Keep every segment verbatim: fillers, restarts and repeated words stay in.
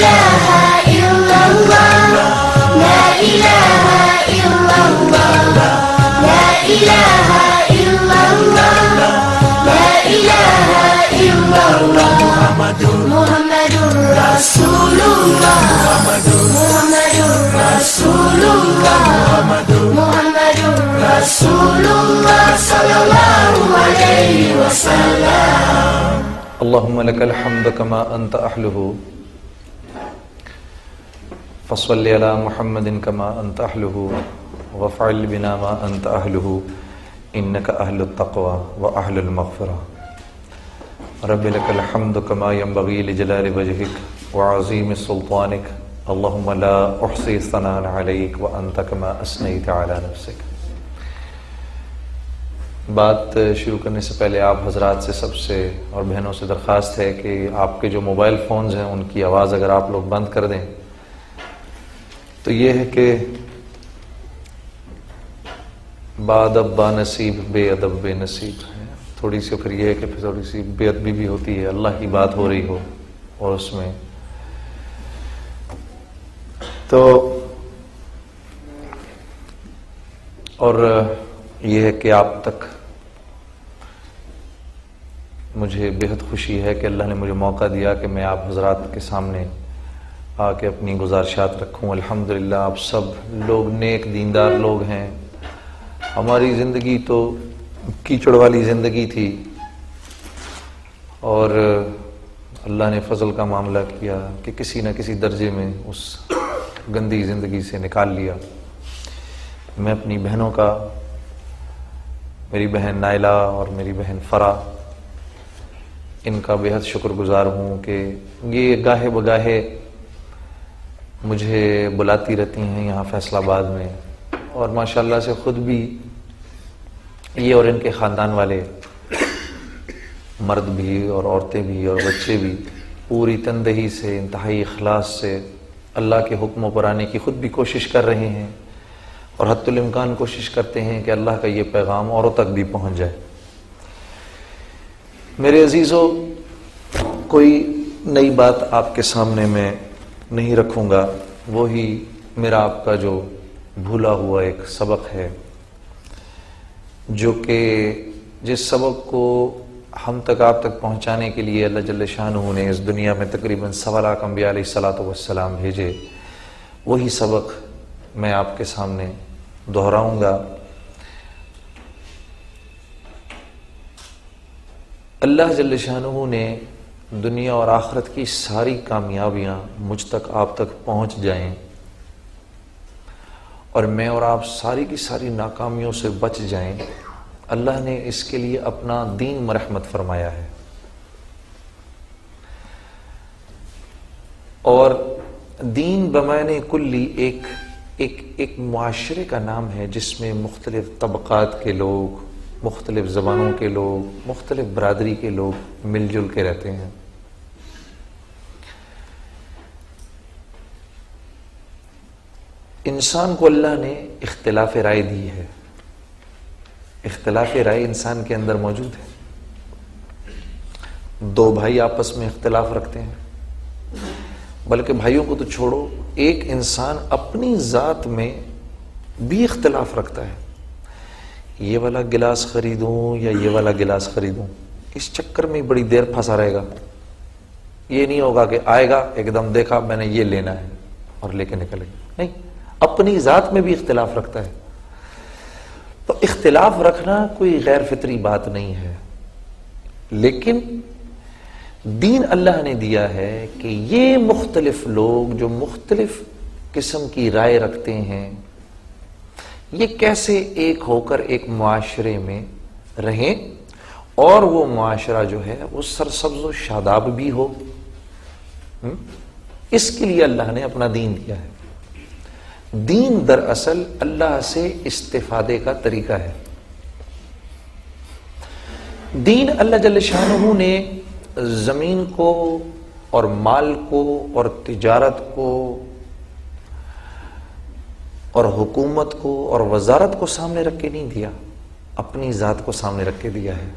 إله إلا الله لا إله إلا الله لا إله إلا الله لا إله إلا الله محمد رسول الله محمد رسول الله محمد رسول الله صلى الله عليه وسلم. اللهم لك الحمد كما أنت أهله فصل على محمد كما أنت أهله وفعل بنا ما أنت أهله إنك أهل التقوى وأهل المغفرة. رب لك الحمد كما ينبغي لجلال وجهك وعظيم سلطانك اللهم لا أحصي ثناء عليك وأنت كما أثنيت على نفسك. بات شروع کرنے سے پہلے آپ حضرات سے سب سے اور بہنوں سے درخواست ہے کہ آپ کے جو موبائل فونز ہیں ان کی آواز اگر آپ لوگ بند کر دیں تو یہ ہے کہ بادب با نصیب بے ادب بے نصیب ہے. تھوڑی سی پھر یہ ہے کہ پھر تھوڑی سی بے ادبی بھی ہوتی ہے، اللہ کی بات ہو رہی ہو اور اس میں تو اور یہ ہے کہ آپ تک مجھے بہت خوشی ہے کہ اللہ نے مجھے موقع دیا کہ میں آپ حضرات کے سامنے آ کے اپنی گزارشات رکھوں. الحمدللہ آپ سب لوگ نیک دیندار لوگ ہیں. ہماری زندگی تو کیچڑ والی زندگی تھی اور اللہ نے فضل کا معاملہ کیا کہ کسی نہ کسی درجے میں اس گندی زندگی سے نکال لیا. میں اپنی بہنوں کا، میری بہن نائلہ اور میری بہن فرا، ان کا بہت شکر گزار ہوں کہ یہ گاہے بگاہے مجھے بلاتی رہتی ہیں یہاں فیصل آباد میں، اور ماشاءاللہ سے خود بھی یہ اور ان کے خاندان والے مرد بھی اور عورتیں بھی اور بچے بھی پوری تندہی سے، انتہائی اخلاص سے اللہ کے حکموں پر آنے کی خود بھی کوشش کر رہے ہیں اور حتی الامکان کوشش کرتے ہیں کہ اللہ کا یہ پیغام اوروں تک بھی پہنچ جائے. میرے عزیزو، کوئی نئی بات آپ کے سامنے میں نہیں رکھوں گا، وہی میرا آپ کا جو بھولا ہوا ایک سبق ہے، جو کہ جس سبق کو ہم تک آپ تک پہنچانے کے لیے اللہ جل شانہ نے اس دنیا میں تقریباً سوا لاکھ انبیاء علیہ الصلوۃ والسلام بھیجے، وہی سبق میں آپ کے سامنے دہراؤں گا. اللہ جل شانہ نے دنیا اور آخرت کی ساری کامیابیاں مجھ تک آپ تک پہنچ جائیں اور میں اور آپ ساری کی ساری ناکامیوں سے بچ جائیں، اللہ نے اس کے لیے اپنا دین مرحمت فرمایا ہے. اور دین بمعنی کلی ایک ایک ایک معاشرے کا نام ہے جس میں مختلف طبقات کے لوگ، مختلف زبانوں کے لوگ، مختلف برادری کے لوگ مل جل کے رہتے ہیں. انسان کو اللہ نے اختلاف رائے دی ہے. اختلاف رائے انسان کے اندر موجود ہے. دو بھائی آپس میں اختلاف رکھتے ہیں، بلکہ بھائیوں کو تو چھوڑو، ایک انسان اپنی ذات میں بھی اختلاف رکھتا ہے. یہ والا گلاس خریدوں یا یہ والا گلاس خریدوں، اس چکر میں بڑی دیر پھنسا رہے گا. یہ نہیں ہوگا کہ آئے گا ایک دم دیکھا میں نے یہ لینا ہے اور لے کے نکلے گا، نہیں، اپنی ذات میں بھی اختلاف رکھتا ہے. تو اختلاف رکھنا کوئی غیر فطری بات نہیں ہے، لیکن دین اللہ نے دیا ہے کہ یہ مختلف لوگ جو مختلف قسم کی رائے رکھتے ہیں، یہ کیسے ایک ہو کر ایک معاشرے میں رہیں اور وہ معاشرہ جو ہے وہ سرسبز و شاداب بھی ہو. اس کے لیے اللہ نے اپنا دین دیا ہے. دین دراصل اللہ سے استفادے کا طریقہ ہے. دین اللہ جل شانہ نے زمین کو اور مال کو اور تجارت کو اور حکومت کو اور وزارت کو سامنے رکھ کے نہیں دیا، اپنی ذات کو سامنے رکھ کے دیا ہے.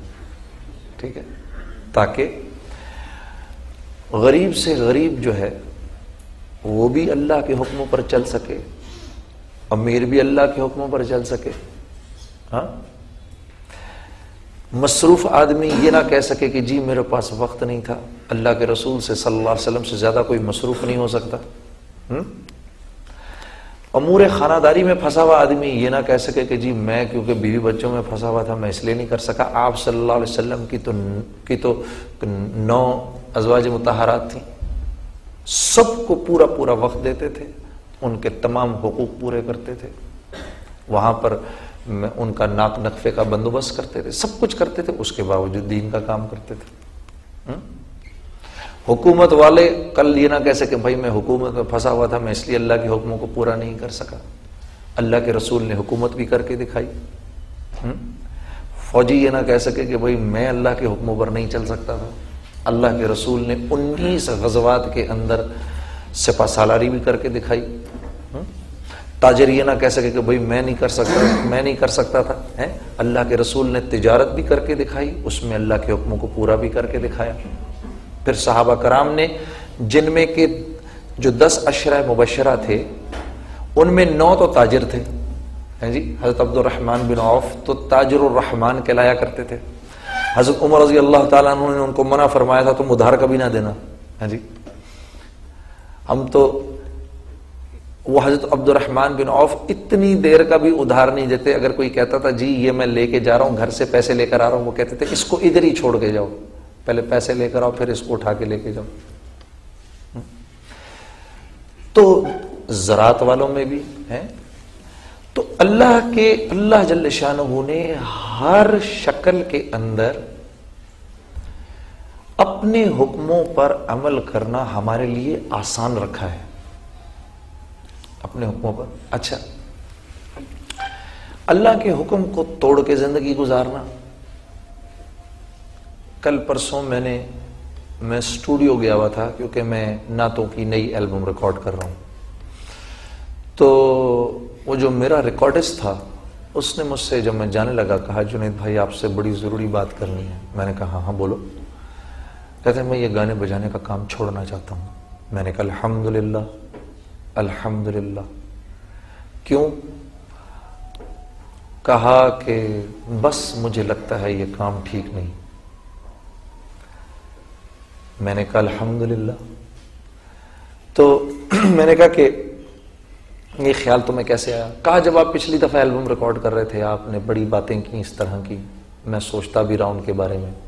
ٹھیک ہے، تاکہ غریب سے غریب جو ہے وہ بھی اللہ کے حکموں پر چل سکے، امیر بھی اللہ کے حکموں پر چل سکے. ہاں، مصروف آدمی یہ نہ کہہ سکے کہ جی میرے پاس وقت نہیں تھا. اللہ کے رسول سے صلی اللہ علیہ وسلم سے زیادہ کوئی مصروف نہیں ہو سکتا. امور خانہ داری میں پھنسا ہوا آدمی یہ نہ کہہ سکے کہ جی میں کیونکہ بیوی بچوں میں پھنسا ہوا تھا میں اس لیے نہیں کر سکا. آپ صلی اللہ علیہ وسلم کی تو کی تو نو ازواج مطہرات تھیں، سب کو پورا پورا وقت دیتے تھے، ان کے تمام حقوق پورے کرتے تھے، وہاں پر ان کا ناک نقفے کا بندوبست کرتے تھے، سب کچھ کرتے تھے، اس کے باوجود دین کا کام کرتے تھے. حکومت والے کل یہ نہ کہہ سکے بھائی میں حکومت میں پھنسا ہوا تھا میں اس لیے اللہ کے حکموں کو پورا نہیں کر سکا. اللہ کے رسول نے حکومت بھی کر کے دکھائی. فوجی یہ نہ کہہ سکے کہ بھائی میں اللہ کے حکموں پر نہیں چل سکتا تھا. اللہ کے رسول نے انیس غزوات کے اندر سپہ سالاری بھی کر کے دکھائی. تاجر یہ نہ کہہ سکے کہ بھائی میں نہیں کر سکتا میں نہیں کر سکتا تھا. اللہ کے رسول نے تجارت بھی کر کے دکھائی، اس میں اللہ کے حکموں کو پورا بھی کر کے دکھایا. پھر صحابہ کرام نے جن میں کے جو دس عشرہ مبشرہ تھے ان میں نو تو تاجر تھے. جی حضرت عبد الرحمن بن عوف تو تاجر الرحمن کہلایا کرتے تھے. حضرت عمر رضی اللہ تعالیٰ عنہ نے ان کو منع فرمایا تھا تم ادھار کبھی نہ دینا. ہاں جی ہم تو وہ حضرت عبد الرحمن بن عوف اتنی دیر کا بھی ادھار نہیں دیتے. اگر کوئی کہتا تھا جی یہ میں لے کے جا رہا ہوں گھر سے پیسے لے کر آ رہا ہوں، وہ کہتے تھے اس کو ادھر ہی چھوڑ کے جاؤ، پہلے پیسے لے کر آؤ پھر اس کو اٹھا کے لے کے جاؤ. تو زراعت والوں میں بھی ہیں. تو اللہ کے اللہ جل شانہ نے ہر شکل کے اندر اپنے حکموں پر عمل کرنا ہمارے لیے آسان رکھا ہے. اپنے حکموں پر. اچھا، اللہ کے حکم کو توڑ کے زندگی گزارنا. کل پرسوں میں نے میں اسٹوڈیو گیا ہوا تھا کیونکہ میں نعتوں کی نئی البم ریکارڈ کر رہا ہوں. تو وہ جو میرا ریکارڈسٹ تھا اس نے مجھ سے جب میں جانے لگا کہا جنید بھائی آپ سے بڑی ضروری بات کرنی ہے. میں نے کہا ہاں ہاں بولو. کہتے ہیں میں یہ گانے بجانے کا کام چھوڑنا چاہتا ہوں. میں نے کہا الحمدللہ الحمدللہ. کیوں؟ کہا کہ بس مجھے لگتا ہے یہ کام ٹھیک نہیں. میں نے کہا الحمدللہ. تو میں نے کہا کہ یہ خیال تمہیں کیسے آیا؟ کہا جب آپ پچھلی دفعہ البم ریکارڈ کر رہے تھے آپ نے بڑی باتیں کی اس طرح کی، میں سوچتا بھی رہا ان کے بارے میں.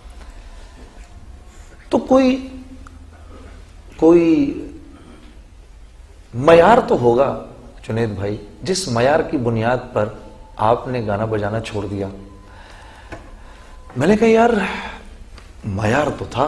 تو کوئی کوئی معیار تو ہوگا جنید بھائی جس معیار کی بنیاد پر آپ نے گانا بجانا چھوڑ دیا. میں نے کہا یار معیار تو تھا.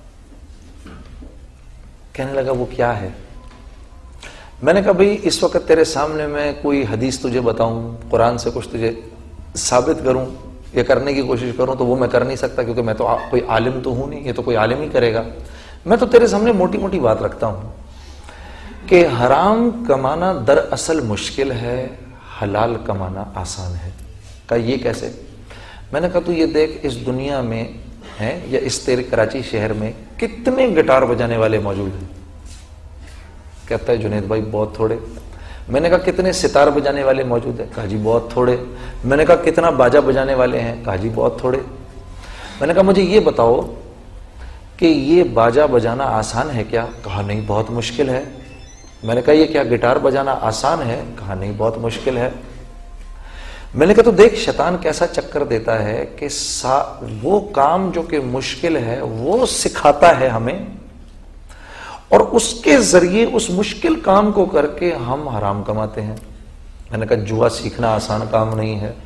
کہنے لگا وہ کیا ہے؟ میں نے کہا بھئی اس وقت تیرے سامنے میں کوئی حدیث تجھے بتاؤں، قرآن سے کچھ تجھے ثابت کروں یا کرنے کی کوشش کروں تو وہ میں کر نہیں سکتا کیونکہ میں تو کوئی عالم تو ہوں نہیں، یہ تو کوئی عالم ہی کرے گا. میں تو تیرے سامنے موٹی موٹی بات رکھتا ہوں کہ حرام کمانا دراصل مشکل ہے، حلال کمانا آسان ہے. کہا یہ کیسے؟ میں نے کہا تو یہ دیکھ اس دنیا میں ہیں یا اس تیرے کراچی شہر میں کتنے گٹار بجانے والے موجود ہیں؟ کہتا ہے جنید بھائی بہت تھوڑے. میں نے کہا کتنے ستار بجانے والے موجود ہیں؟ کہا جی بہت تھوڑے. میں نے کہا کتنا باجا بجانے والے ہیں؟ کہا جی بہت تھوڑے. میں نے کہا مجھے یہ بتاؤ کہ یہ باجا بجانا آسان ہے کیا؟ کہا نہیں بہت مشکل ہے. میں نے کہا یہ کیا گٹار بجانا آسان ہے؟ کہا نہیں بہت مشکل ہے. میں نے کہا تو دیکھ شیطان کیسا چکر دیتا ہے کہ سا وہ کام جو کہ مشکل ہے وہ سکھاتا ہے ہمیں اور اس کے ذریعے اس مشکل کام کو کر کے ہم حرام کماتے ہیں. میں نے کہا جوا سیکھنا آسان کام نہیں ہے.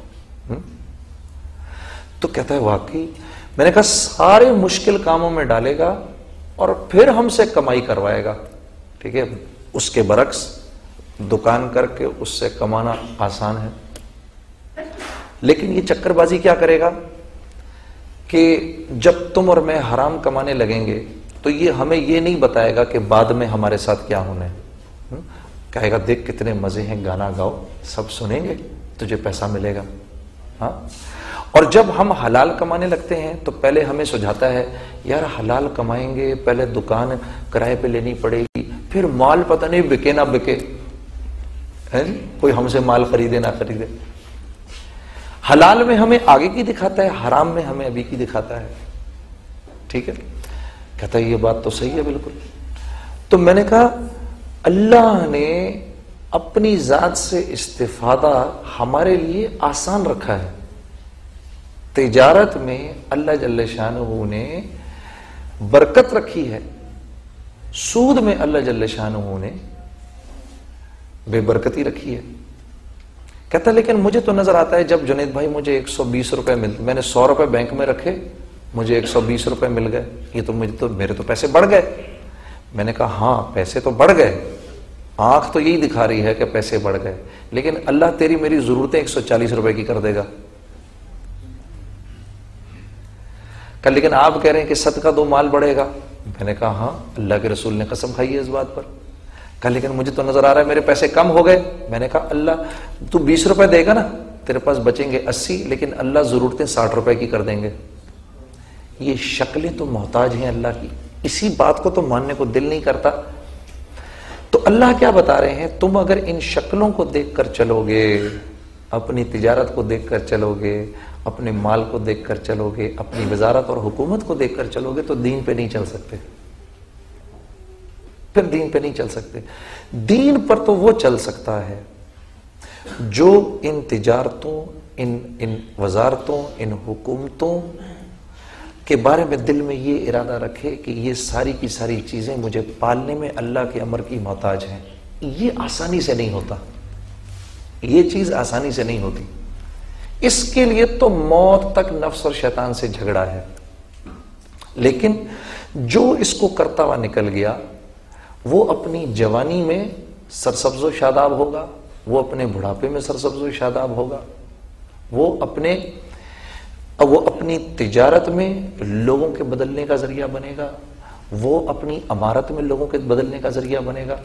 تو کہتا ہے واقعی. میں نے کہا سارے مشکل کاموں میں ڈالے گا اور پھر ہم سے کمائی کروائے گا. ٹھیک ہے، اس کے برعکس دکان کر کے اس سے کمانا آسان ہے. لیکن یہ چکر بازی کیا کرے گا کہ جب تم اور میں حرام کمانے لگیں گے تو یہ ہمیں یہ نہیں بتائے گا کہ بعد میں ہمارے ساتھ کیا ہونا ہے. کہے گا دیکھ کتنے مزے ہیں، گانا گاؤ، سب سنیں گے، تجھے پیسہ ملے گا. ہاں، اور جب ہم حلال کمانے لگتے ہیں تو پہلے ہمیں سجھاتا ہے یار حلال کمائیں گے، پہلے دکان کرائے پہ لینی پڑے گی، پھر مال پتہ نہیں بکے نہ بکے، ہے کوئی ہم سے مال خریدے نہ خریدے. حلال میں ہمیں آگے کی دکھاتا ہے، حرام میں ہمیں ابھی کی دکھاتا ہے. ٹھیک ہے، کہتا ہے یہ بات تو صحیح ہے بالکل. تو میں نے کہا اللہ نے اپنی ذات سے استفادہ ہمارے لیے آسان رکھا ہے. تجارت میں اللہ جل شانہ نے برکت رکھی ہے، سود میں اللہ جل شانہ نے بے برکتی رکھی ہے. کہتا لیکن مجھے تو نظر آتا ہے جب جنید بھائی مجھے ایک سو بیس روپے ملتے، میں نے سو روپے بینک میں رکھے، مجھے ایک سو بیس روپے مل گئے، یہ تو مجھے تو میرے تو پیسے بڑھ گئے. میں نے کہا ہاں پیسے تو بڑھ گئے، آنکھ تو یہی دکھا رہی ہے کہ پیسے بڑھ گئے، لیکن اللہ تیری میری ضرورتیں ایک سو چالیس روپے کی کر دے گا. کہ لیکن آپ کہہ رہے ہیں کہ صدقہ دو مال بڑھے گا. میں نے کہا ہاں اللہ کے رسول نے قسم کھائی ہے اس بات پر. کہا لیکن مجھے تو نظر آ رہا ہے میرے پیسے کم ہو گئے. میں نے کہا اللہ تو بیس روپے دے گا نا، تیرے پاس بچیں گے اسی، لیکن اللہ ضرورتیں ساٹھ روپے کی کر دیں گے. یہ شکلیں تو محتاج ہیں اللہ کی، اسی بات کو تو ماننے کو دل نہیں کرتا. تو اللہ کیا بتا رہے ہیں، تم اگر ان شکلوں کو دیکھ کر چلو گے، اپنی تجارت کو دیکھ کر چلو گے، اپنے مال کو دیکھ کر چلو گے، اپنی وزارت اور حکومت کو دیکھ کر چلو گے، تو دین پہ نہیں چل سکتے. پھر دین پہ نہیں چل سکتے. دین پر تو وہ چل سکتا ہے جو ان تجارتوں، ان ان وزارتوں، ان حکومتوں کے بارے میں دل میں یہ ارادہ رکھے کہ یہ ساری کی ساری چیزیں مجھے پالنے میں اللہ کے امر کی محتاج ہیں. یہ آسانی سے نہیں ہوتا، یہ چیز آسانی سے نہیں ہوتی. اس کے لیے تو موت تک نفس اور شیطان سے جھگڑا ہے. لیکن جو اس کو کرتا ہوا نکل گیا وہ اپنی جوانی میں سرسبز و شاداب ہوگا، وہ اپنے بڑھاپے میں سرسبز و شاداب ہوگا، وہ اپنے وہ اپنی تجارت میں لوگوں کے بدلنے کا ذریعہ بنے گا، وہ اپنی امارت میں لوگوں کے بدلنے کا ذریعہ بنے گا.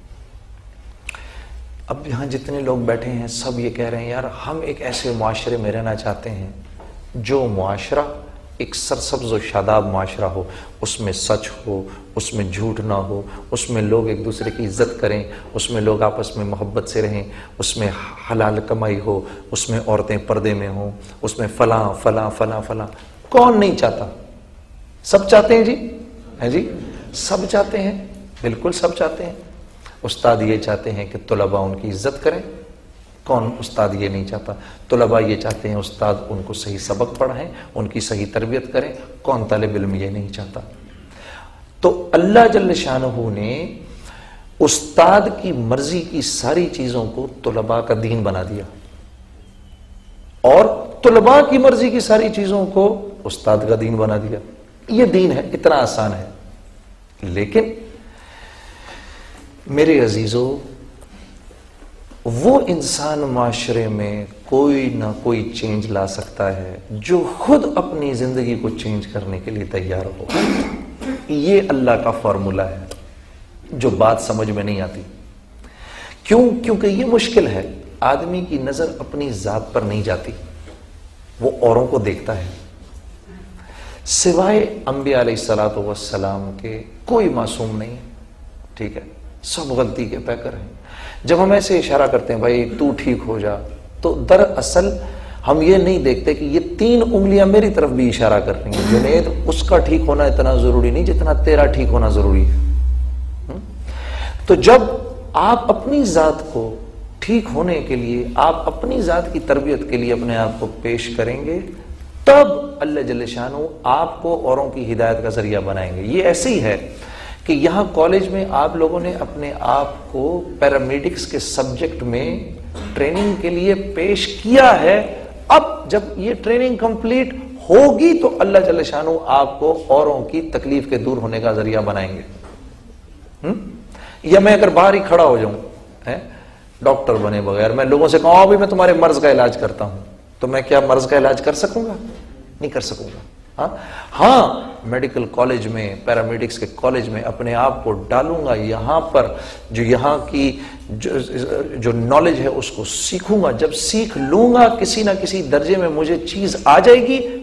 اب یہاں جتنے لوگ بیٹھے ہیں سب یہ کہہ رہے ہیں یار ہم ایک ایسے معاشرے میں رہنا چاہتے ہیں جو معاشرہ ایک سرسبز و شاداب معاشرہ ہو، اس میں سچ ہو، اس میں جھوٹ نہ ہو، اس میں لوگ ایک دوسرے کی عزت کریں، اس میں لوگ آپس میں محبت سے رہیں، اس میں حلال کمائی ہو، اس میں عورتیں پردے میں ہوں، اس میں فلاں فلاں فلاں فلاں. کون نہیں چاہتا؟ سب چاہتے ہیں جی، ہیں جی سب چاہتے ہیں، بالکل سب چاہتے ہیں. استاد یہ چاہتے ہیں کہ طلباء ان کی عزت کریں، کون استاد یہ نہیں چاہتا؟ طلباء یہ چاہتے ہیں استاد ان کو صحیح سبق پڑھائیں، ان کی صحیح تربیت کریں، کون طالب علم یہ نہیں چاہتا؟ تو اللہ جل شانہ نے استاد کی مرضی کی ساری چیزوں کو طلباء کا دین بنا دیا، اور طلباء کی مرضی کی ساری چیزوں کو استاد کا دین بنا دیا. یہ دین ہے، اتنا آسان ہے. لیکن میرے عزیزو، وہ انسان معاشرے میں کوئی نہ کوئی چینج لا سکتا ہے جو خود اپنی زندگی کو چینج کرنے کے لیے تیار ہو. یہ اللہ کا فارمولا ہے جو بات سمجھ میں نہیں آتی. کیوں؟ کیونکہ یہ مشکل ہے. آدمی کی نظر اپنی ذات پر نہیں جاتی، وہ اوروں کو دیکھتا ہے. سوائے انبیاء علیہ الصلوۃ والسلام کے کوئی معصوم نہیں ہے. ٹھیک ہے، سب غلطی کے پیکر ہیں. جب ہم ایسے اشارہ کرتے ہیں بھائی تو ٹھیک ہو جا، تو دراصل ہم یہ نہیں دیکھتے کہ یہ تین انگلیاں میری طرف بھی اشارہ کر رہی ہیں. جنید اس کا ٹھیک ہونا اتنا ضروری نہیں جتنا تیرا ٹھیک ہونا ضروری ہے. تو جب آپ اپنی ذات کو ٹھیک ہونے کے لیے، آپ اپنی ذات کی تربیت کے لیے اپنے آپ کو پیش کریں گے، تب اللہ جل شانہ آپ کو اوروں کی ہدایت کا ذریعہ بنائیں گے. یہ ایسے ہی ہے کہ یہاں کالج میں آپ لوگوں نے اپنے آپ کو پیرامیڈکس کے سبجیکٹ میں ٹریننگ کے لیے پیش کیا ہے. اب جب یہ ٹریننگ کمپلیٹ ہوگی تو اللہ جل شانہ آپ کو اوروں کی تکلیف کے دور ہونے کا ذریعہ بنائیں گے. ہم؟ یا میں اگر باہر ہی کھڑا ہو جاؤں ڈاکٹر بنے بغیر، میں لوگوں سے کہوں ابھی میں تمہارے مرض کا علاج کرتا ہوں، تو میں کیا مرض کا علاج کر سکوں گا؟ نہیں کر سکوں گا. ہاں ہاں میڈیکل کالج میں، پیرامیڈکس کے کالج میں اپنے آپ کو ڈالوں گا، یہاں پر جو یہاں کی جو, جو نالج ہے اس کو سیکھوں گا. جب سیکھ لوں گا، کسی نہ کسی درجے میں مجھے چیز آ جائے گی،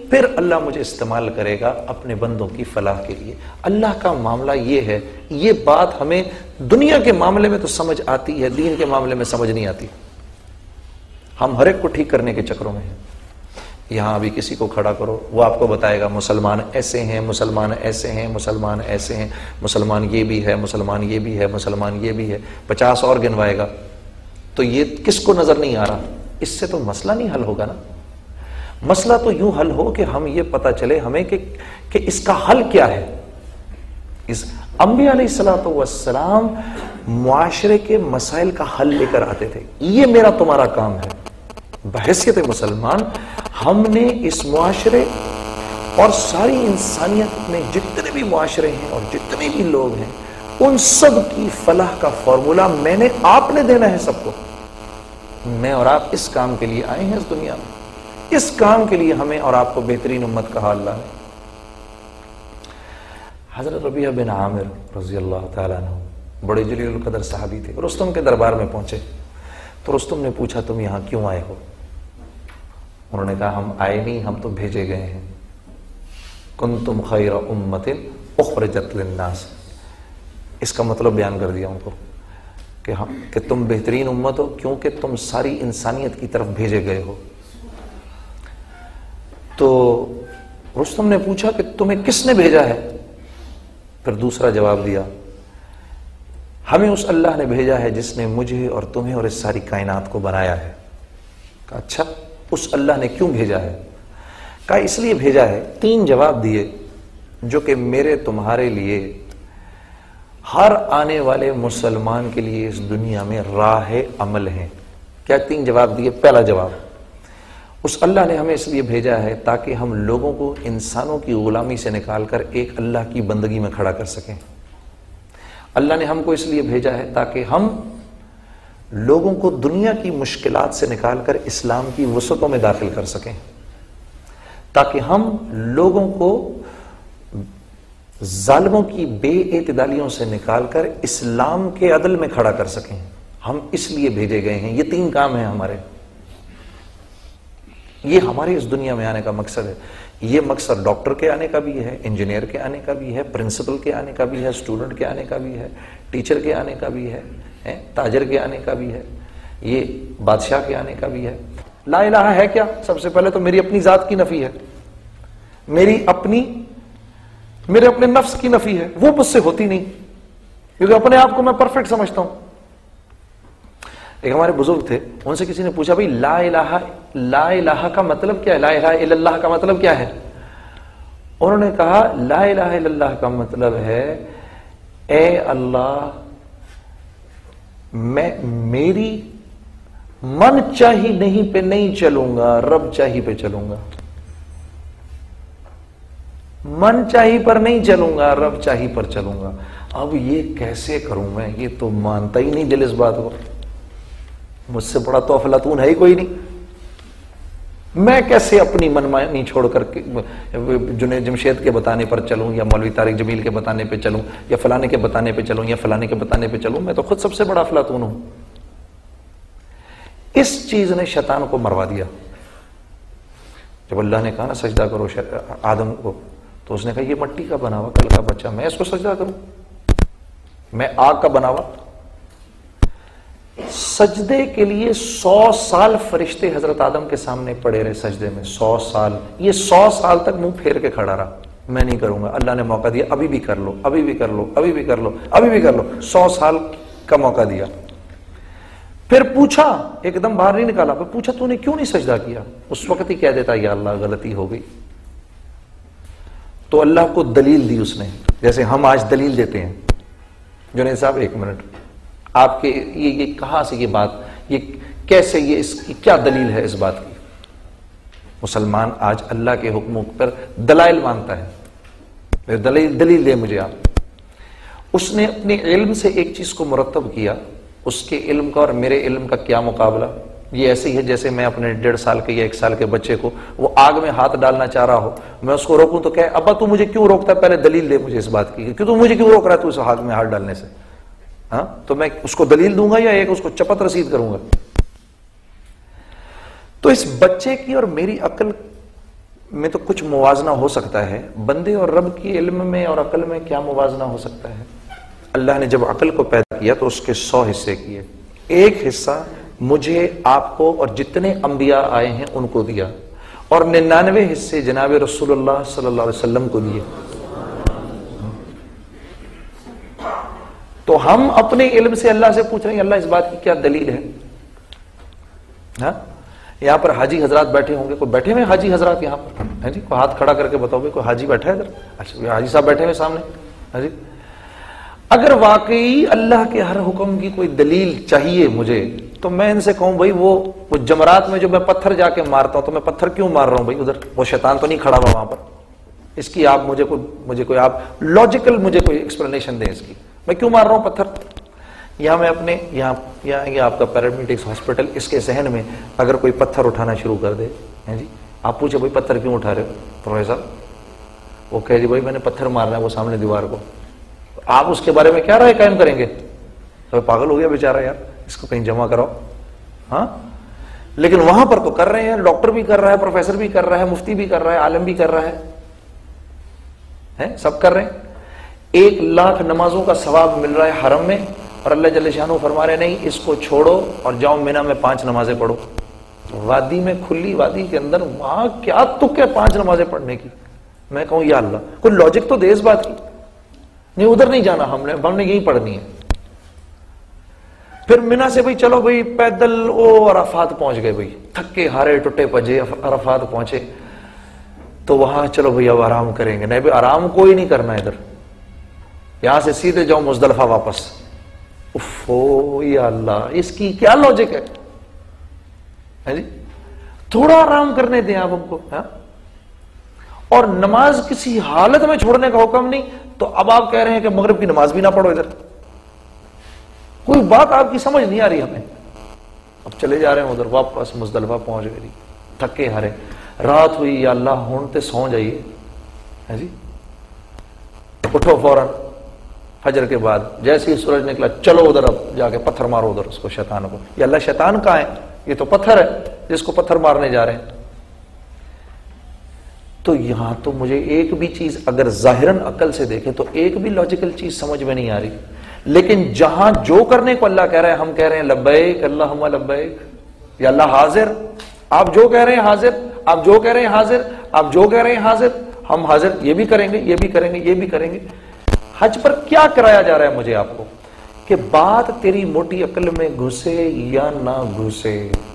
پھر اللہ مجھے استعمال کرے گا اپنے بندوں کی فلاح کے لیے۔ اللہ کا معاملہ یہ ہے، یہ بات ہمیں دنیا کے معاملے میں تو سمجھ آتی ہے، دین کے معاملے میں سمجھ نہیں آتی۔ ہم ہر ایک کو ٹھیک کرنے کے چکروں میں ہیں۔ یہاں ابھی کسی کو کھڑا کرو، وہ آپ کو بتائے گا مسلمان ایسے ہیں، مسلمان ایسے ہیں، مسلمان ایسے ہیں، مسلمان یہ بھی ہے، مسلمان یہ بھی ہے، مسلمان یہ بھی ہے، پچاس اور گنوائے گا۔ تو یہ کس کو نظر نہیں آ رہا؟ اس سے تو مسئلہ نہیں حل ہوگا نا۔ مسئلہ تو یوں حل ہو کہ ہم یہ پتہ چلے ہمیں کہ, کہ اس کا حل کیا ہے۔ اس انبیاء علیہ الصلوۃ والسلام معاشرے کے مسائل کا حل لے کر آتے تھے۔ یہ میرا تمہارا کام ہے بحیثیت مسلمان، ہم نے اس معاشرے اور ساری انسانیت میں جتنے بھی معاشرے ہیں اور جتنے بھی لوگ ہیں، ان سب کی فلاح کا فارمولہ میں نے آپ نے دینا ہے سب کو۔ میں اور آپ اس کام کے لیے آئے ہیں اس دنیا میں، اس کام کے لیے ہمیں اور آپ کو بہترین امت کہا اللہ نے۔ حضرت ربیعہ بن عامر رضی اللہ تعالیٰ عنہ بڑے جلیل القدر صحابی تھے، رستم کے دربار میں پہنچے تو رستم نے پوچھا تم یہاں کیوں آئے ہو؟ انہوں نے کہا ہم آئے نہیں، ہم تو بھیجے گئے ہیں۔ کنتم خیر امت اخرجت للناس، اس کا مطلب بیان کر دیا ان کو کہ ہم کہ تم بہترین امت ہو کیونکہ تم ساری انسانیت کی طرف بھیجے گئے ہو۔ تو رستم نے پوچھا کہ تمہیں کس نے بھیجا ہے؟ پھر دوسرا جواب دیا، ہمیں اس اللہ نے بھیجا ہے جس نے مجھے اور تمہیں اور اس ساری کائنات کو بنایا ہے۔ کہا اچھا، اس اللہ نے کیوں بھیجا ہے؟ کہا اس لیے بھیجا ہے۔ تین جواب دیے جو کہ میرے تمہارے لیے، ہر آنے والے مسلمان کے لیے اس دنیا میں راہ عمل ہیں۔ کیا تین جواب دیے؟ پہلا جواب، اس اللہ نے ہمیں اس لیے بھیجا ہے تاکہ ہم لوگوں کو انسانوں کی غلامی سے نکال کر ایک اللہ کی بندگی میں کھڑا کر سکیں۔ اللہ نے ہم کو اس لیے بھیجا ہے تاکہ ہم لوگوں کو دنیا کی مشکلات سے نکال کر اسلام کی وسعتوں میں داخل کر سکیں، تاکہ ہم لوگوں کو ظالموں کی بے اعتدالیوں سے نکال کر اسلام کے عدل میں کھڑا کر سکیں۔ ہم اس لیے بھیجے گئے ہیں۔ یہ تین کام ہیں ہمارے، یہ ہمارے اس دنیا میں آنے کا مقصد ہے۔ یہ مقصد ڈاکٹر کے آنے کا بھی ہے، انجینئر کے آنے کا بھی ہے، پرنسپل کے آنے کا بھی ہے، اسٹوڈنٹ کے آنے کا بھی ہے، ٹیچر کے آنے کا بھی ہے، تاجر کے آنے کا بھی ہے، یہ بادشاہ کے آنے کا بھی ہے۔ لا الہ ہے کیا؟ سب سے پہلے تو میری اپنی ذات کی نفی ہے، میری اپنی میرے اپنے نفس کی نفی ہے، وہ مجھ سے ہوتی نہیں کیونکہ اپنے آپ کو میں پرفیکٹ سمجھتا ہوں۔ ایک ہمارے بزرگ تھے، ان سے کسی نے پوچھا بھائی لا الہ لا الہ کا مطلب کیا ہے؟ لا الہ الا اللہ کا مطلب کیا ہے؟ انہوں نے کہا لا الہ الا اللہ کا مطلب ہے اے اللہ میں میری من چاہی نہیں پہ نہیں چلوں گا، رب چاہی پہ چلوں گا۔ من چاہی پر نہیں چلوں گا، رب چاہی پر چلوں گا۔ اب یہ کیسے کروں میں؟ یہ تو مانتا ہی نہیں دل اس بات کو، مجھ سے بڑا تو افلاطون ہے ہی کوئی نہیں۔ میں کیسے اپنی منمانی چھوڑ کر جنید جمشید کے بتانے پر چلوں، یا مولوی طارق جمیل کے بتانے پہ چلوں، یا فلانے کے بتانے پہ چلوں، یا فلانے کے بتانے پہ چلوں؟ میں تو خود سب سے بڑا افلاطون ہوں۔ اس چیز نے شیطان کو مروا دیا۔ جب اللہ نے کہا نا سجدہ کرو آدم کو، تو اس نے کہا یہ مٹی کا بنا ہوا کل کا بچہ، میں اس کو سجدہ کروں؟ میں آگ کا بنا ہوا؟ سجدے کے لیے سو سال فرشتے حضرت آدم کے سامنے پڑے رہے سجدے میں، سو سال۔ یہ سو سال تک منہ پھیر کے کھڑا رہا، میں نہیں کروں گا۔ اللہ نے موقع دیا، ابھی بھی کر لو، ابھی بھی کر لو، ابھی بھی کر لو، ابھی بھی کر لو۔ سو سال کا موقع دیا۔ پھر پوچھا، ایک دم باہر نہیں نکالا، پھر پوچھا تو نے کیوں نہیں سجدہ کیا؟ اس وقت ہی کہہ دیتا یا اللہ غلطی ہو گئی۔ تو اللہ کو دلیل دی اس نے، جیسے ہم آج دلیل دیتے ہیں۔ جنید صاحب ایک منٹ، آپ کے یہ, یہ کہاں سے یہ بات، یہ کیسے، یہ اس کی کیا دلیل ہے اس بات کی؟ مسلمان آج اللہ کے حکموں پر دلائل مانگتا ہے، دلیل دلیل دے مجھے آپ۔ اس نے اپنے علم سے ایک چیز کو مرتب کیا، اس کے علم کا اور میرے علم کا کیا مقابلہ؟ یہ ایسے ہی ہے جیسے میں اپنے ڈیڑھ سال کے یا ایک سال کے بچے کو وہ آگ میں ہاتھ ڈالنا چاہ رہا ہو، میں اس کو روکوں تو کہ ابا تو مجھے کیوں روکتا ہے؟ پہلے دلیل دے مجھے اس بات کی کہ تو مجھے کیوں روک رہا ہے تو اس آگ میں ہاتھ ڈالنے سے؟ ہاں، تو میں اس کو دلیل دوں گا یا ایک اس کو چپت رسید کروں گا؟ تو اس بچے کی اور میری عقل میں تو کچھ موازنہ ہو سکتا ہے، بندے اور رب کی علم میں اور عقل میں کیا موازنہ ہو سکتا ہے؟ اللہ نے جب عقل کو پیدا کیا تو اس کے سو حصے کیے، ایک حصہ مجھے، آپ کو اور جتنے انبیاء آئے ہیں ان کو دیا، اور ننانوے حصے جناب رسول اللہ صلی اللہ علیہ وسلم کو دیے۔ تو ہم اپنے علم سے اللہ سے پوچھ رہے ہیں اللہ اس بات کی کیا دلیل ہے؟ ہاں یہاں پر حاجی حضرات بیٹھے ہوں گے، کوئی بیٹھے ہوئے حاجی حضرات یہاں پر ہے جی؟ کوئی ہاتھ کھڑا کر کے بتاؤ گے کوئی حاجی بیٹھا ہے ادھر؟ اچھا حاجی صاحب بیٹھے ہوئے سامنے ہے جی۔ اگر واقعی اللہ کے ہر حکم کی کوئی دلیل چاہیے مجھے تو میں ان سے کہوں بھائی وہ وہ جمرات میں جو میں پتھر جا کے مارتا ہوں تو میں پتھر کیوں مار رہا ہوں بھائی؟ ادھر وہ شیطان تو نہیں کھڑا ہوا وہاں پر؟ اس کی آپ مجھے کوئی مجھے کوئی آپ لاجیکل مجھے کوئی ایکسپلینیشن دیں اس کی، میں کیوں مار رہا ہوں پتھر؟ یہاں میں اپنے یہاں یہاں یہ آپ کا پیرامیڈکس ہاسپٹل، اس کے ذہن میں اگر کوئی پتھر اٹھانا شروع کر دے ہیں جی، آپ پوچھے بھائی پتھر کیوں اٹھا رہے ہو پروفیسر؟ وہ کہے جی بھائی میں نے پتھر مارنا ہے وہ سامنے دیوار کو، آپ اس کے بارے میں کیا رائے قائم کریں گے؟ تو پاگل ہو گیا بیچارہ یار، اس کو کہیں جمع کراؤ۔ ہاں لیکن وہاں پر تو کر رہے ہیں، ڈاکٹر بھی کر رہا ہے، پروفیسر بھی کر رہا ہے، مفتی بھی کر رہا ہے، عالم بھی کر رہا ہے، سب کر رہے ہیں۔ ایک لاکھ نمازوں کا ثواب مل رہا ہے حرم میں، اور اللہ جل شانہ فرما رہے نہیں اس کو چھوڑو اور جاؤ مینا میں پانچ نمازیں پڑھو۔ وادی میں، کھلی وادی کے اندر، وہاں کیا تک ہے پانچ نمازیں پڑھنے کی؟ میں کہوں یا اللہ کوئی لاجک تو دے اس بات کی، نہیں ادھر نہیں جانا ہم نے، ہم نے یہی پڑھنی ہے۔ پھر مینا سے بھائی چلو بھائی پیدل او عرفات پہنچ گئے، بھائی تھکے ہارے ٹوٹے پجے عرفات پہنچے، تو وہاں چلو بھائی اب آرام کریں گے، نہیں بھائی آرام کوئی نہیں کرنا ادھر، یہاں سے سیدھے جاؤ مزدلفہ واپس۔ اوفو یا اللہ اس کی کیا لاجک ہے جی؟ تھوڑا آرام کرنے دیں آپ ہم کو، ہاں؟ اور نماز کسی حالت میں چھوڑنے کا حکم نہیں، تو اب آپ کہہ رہے ہیں کہ مغرب کی نماز بھی نہ پڑھو ادھر۔ کوئی بات آپ کی سمجھ نہیں آ رہی ہمیں۔ اب چلے جا رہے ہیں ادھر واپس مزدلفہ پہنچ گئے، تھکے ہارے، رات ہوئی یا اللہ ہونتے سو جائیے ہے جی، اٹھو فوراً فجر کے بعد جیسے ہی سورج نکلا چلو ادھر اب جا کے پتھر مارو ادھر اس کو، شیطان کو۔ یا اللہ شیطان کہاں ہے؟ یہ تو پتھر ہے جس کو پتھر مارنے جا رہے ہیں۔ تو یہاں تو مجھے ایک بھی چیز اگر ظاہراً عقل سے دیکھیں تو ایک بھی لاجیکل چیز سمجھ میں نہیں آ رہی، لیکن جہاں جو کرنے کو اللہ کہہ رہا ہے ہم کہہ رہے ہیں لبیک اللہم لبیک، یا اللہ حاضر، آپ جو کہہ رہے ہیں حاضر، آپ جو کہہ رہے ہیں حاضر، آپ جو کہہ رہے ہیں حاضر، ہم حاضر، یہ بھی کریں گے، یہ بھی کریں گے، یہ بھی کریں گے۔ حج پر کیا کرایا جا رہا ہے مجھے آپ کو کہ بات تیری موٹی عقل میں گھسے یا نہ گھسے،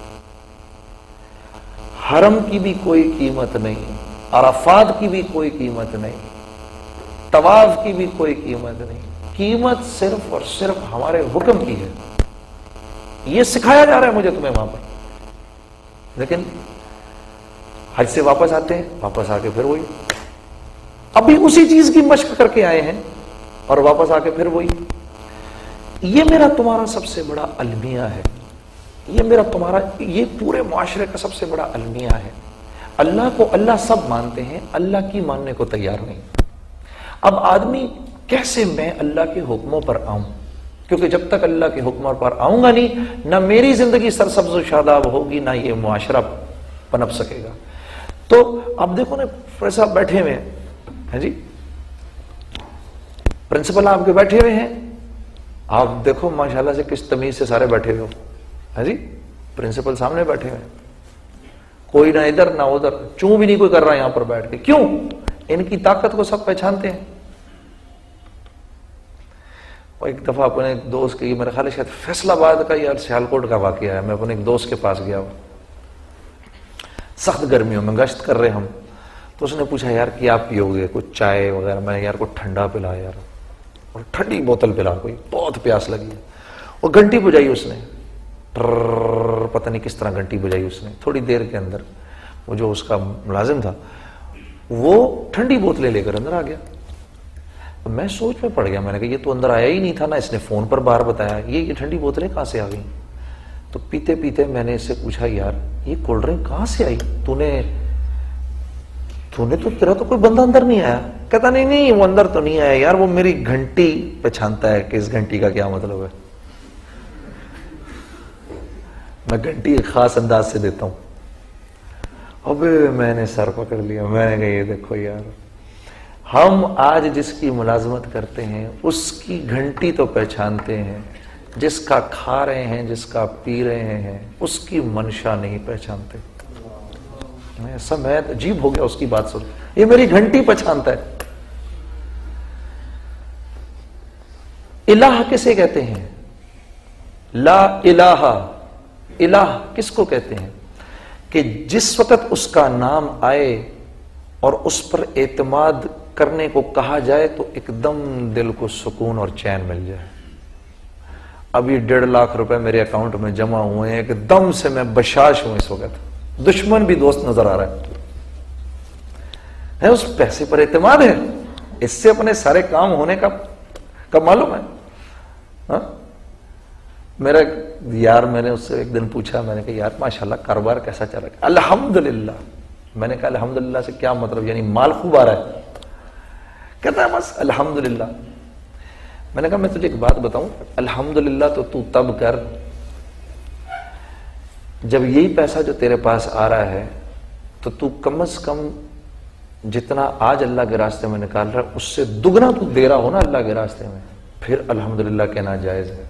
حرم کی بھی کوئی قیمت نہیں، عرفات کی بھی کوئی قیمت نہیں، طواف کی بھی کوئی قیمت نہیں، قیمت صرف اور صرف ہمارے حکم کی ہے۔ یہ سکھایا جا رہا ہے مجھے تمہیں وہاں پر۔ لیکن حج سے واپس آتے ہیں، واپس آ کے پھر وہی، ابھی اسی چیز کی مشق کر کے آئے ہیں اور واپس آ کے پھر وہی۔ یہ میرا تمہارا سب سے بڑا المیہ ہے، یہ میرا تمہارا، یہ پورے معاشرے کا سب سے بڑا المیہ ہے۔ اللہ کو اللہ سب مانتے ہیں، اللہ کی ماننے کو تیار نہیں۔ اب آدمی کیسے میں اللہ کے حکموں پر آؤں؟ کیونکہ جب تک اللہ کے حکموں پر آؤں گا نہیں، نہ میری زندگی سرسبز و شاداب ہوگی، نہ یہ معاشرہ پنپ سکے گا۔ تو اب دیکھو نا پروفیسر صاحب بیٹھے ہوئے ہیں جی، پرنسپل آپ کے بیٹھے ہوئے ہیں، آپ دیکھو ماشاءاللہ سے کس تمیز سے سارے بیٹھے ہوئے ہو ہے جی، پرنسپل سامنے بیٹھے ہوئے ہیں، کوئی نہ ادھر نہ ادھر، چوں بھی نہیں کوئی کر رہا یہاں پر بیٹھ کے۔ کیوں؟ ان کی طاقت کو سب پہچانتے ہیں۔ ایک دفعہ اپنے ایک دوست کے، میرے خیال ہے شاید فیصل آباد کا یا سیالکوٹ کا واقعہ ہے، میں اپنے ایک دوست کے پاس گیا ہوں، سخت گرمیوں میں گشت کر رہے ہم، تو اس نے پوچھا یار کیا پیو گے، کچھ چائے وغیرہ؟ میں نے یار کو ٹھنڈا پلا یار، اور ٹھنڈی بوتل پلا، کوئی بہت پیاس لگی ہے۔ وہ گھنٹی بجائی اس نے، پتہ نہیں کس طرح گھنٹی بجائی اس نے، تھوڑی دیر کے اندر وہ جو اس کا ملازم تھا وہ ٹھنڈی بوتلیں لے کر اندر آ گیا۔ میں سوچ میں پڑ گیا، میں نے کہا یہ تو اندر آیا ہی نہیں تھا، نہ اس نے فون پر باہر بتایا، یہ یہ ٹھنڈی بوتلیں کہاں سے آ گئیں؟ تو پیتے پیتے میں نے اس سے پوچھا یار یہ کولڈ ڈرنک کہاں سے آئی؟ تو نے تو نے تو تیرا تو کوئی بندہ اندر نہیں آیا؟ کہتا نہیں نہیں وہ اندر تو نہیں آیا یار، وہ میری گھنٹی پہچانتا ہے کہ اس گھنٹی کا کیا مطلب ہے۔ میں گھنٹی ایک خاص انداز سے دیتا ہوں، ابے میں نے سر پکڑ لیا، میں نے کہا یہ دیکھو یار، ہم آج جس کی ملازمت کرتے ہیں اس کی گھنٹی تو پہچانتے ہیں، جس کا کھا رہے ہیں، جس کا پی رہے ہیں، اس کی منشا نہیں پہچانتے۔ ایسا میں عجیب ہو گیا اس کی بات سن، یہ میری گھنٹی پہچانتا ہے۔ الہ کسے کہتے ہیں؟ لا الہ، الہ کس کو کہتے ہیں؟ کہ جس وقت اس کا نام آئے اور اس پر اعتماد کرنے کو کہا جائے تو ایک دم دل کو سکون اور چین مل جائے۔ ابھی ڈیڑھ لاکھ روپے میرے اکاؤنٹ میں جمع ہوئے ہیں، ایک دم سے میں بشاش ہوں اس وقت، دشمن بھی دوست نظر آ رہا ہے، اس پیسے پر اعتماد ہے، اس سے اپنے سارے کام ہونے کا کا معلوم ہے۔ ہاں میرا یار، میں نے اس سے ایک دن پوچھا، میں نے کہا یار ماشاءاللہ کاروبار کیسا چل رہا ہے؟ الحمدللہ۔ میں نے کہا الحمدللہ سے کیا مطلب، یعنی مال خوب آ رہا ہے؟ کہتا ہے بس الحمدللہ۔ میں نے کہا میں تجھے ایک بات بتاؤں، الحمدللہ تو تو تب کر جب یہی پیسہ جو تیرے پاس آ رہا ہے تو تو کم از کم جتنا آج اللہ کے راستے میں نکال رہا ہے اس سے دگنا تو دے رہا ہو نا اللہ کے راستے میں، پھر الحمدللہ کہنا جائز ہے۔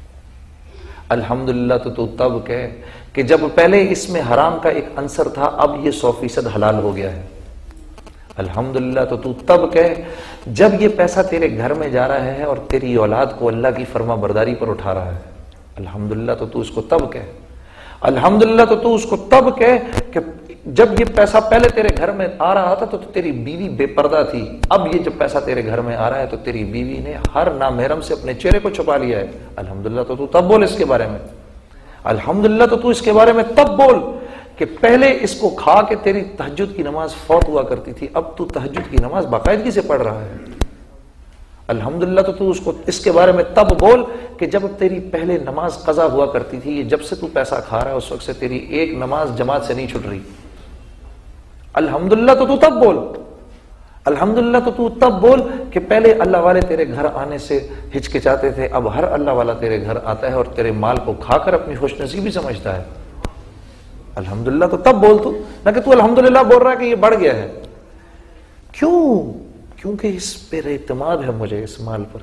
الحمدللہ تو تو تب کہے کہ جب پہلے اس میں حرام کا ایک عنصر تھا، اب یہ سو فیصد حلال ہو گیا ہے۔ الحمدللہ تو تو تب کہے جب یہ پیسہ تیرے گھر میں جا رہا ہے اور تیری اولاد کو اللہ کی فرما برداری پر اٹھا رہا ہے۔ الحمدللہ تو تو اس کو تب کہے۔ الحمدللہ تو تو اس کو تب کہے کہ جب یہ پیسہ پہلے تیرے گھر میں آ رہا تھا تو تیری بیوی بے پردہ تھی، اب یہ جب پیسہ تیرے گھر میں آ رہا ہے تو تیری بیوی نے ہر نامحرم سے اپنے چہرے کو چھپا لیا ہے۔ الحمدللہ تو تو تب بول اس کے بارے میں۔ الحمدللہ تو تو اس کے بارے میں تب بول کہ پہلے اس کو کھا کے تیری تہجد کی نماز فوت ہوا کرتی تھی، اب تو تہجد کی نماز باقاعدگی سے پڑھ رہا ہے۔ الحمدللہ تو تو اس کو اس کے بارے میں تب بول کہ جب تیری پہلے نماز قضا ہوا کرتی تھی، یہ جب سے تو پیسہ کھا رہا ہے اس وقت سے تیری ایک نماز جماعت سے نہیں چھٹ رہی۔ الحمدللہ تو تو تب بول۔ الحمدللہ تو تو تب بول کہ پہلے اللہ والے تیرے گھر آنے سے ہچکچاتے تھے، اب ہر اللہ والا تیرے گھر آتا ہے اور تیرے مال کو کھا کر اپنی خوش نصیبی سمجھتا ہے۔ الحمدللہ تو تب بول تو، نہ کہ تو الحمدللہ بول رہا ہے کہ یہ بڑھ گیا ہے۔ کیوں؟ کیونکہ اس پر اعتماد ہے مجھے، اس مال پر۔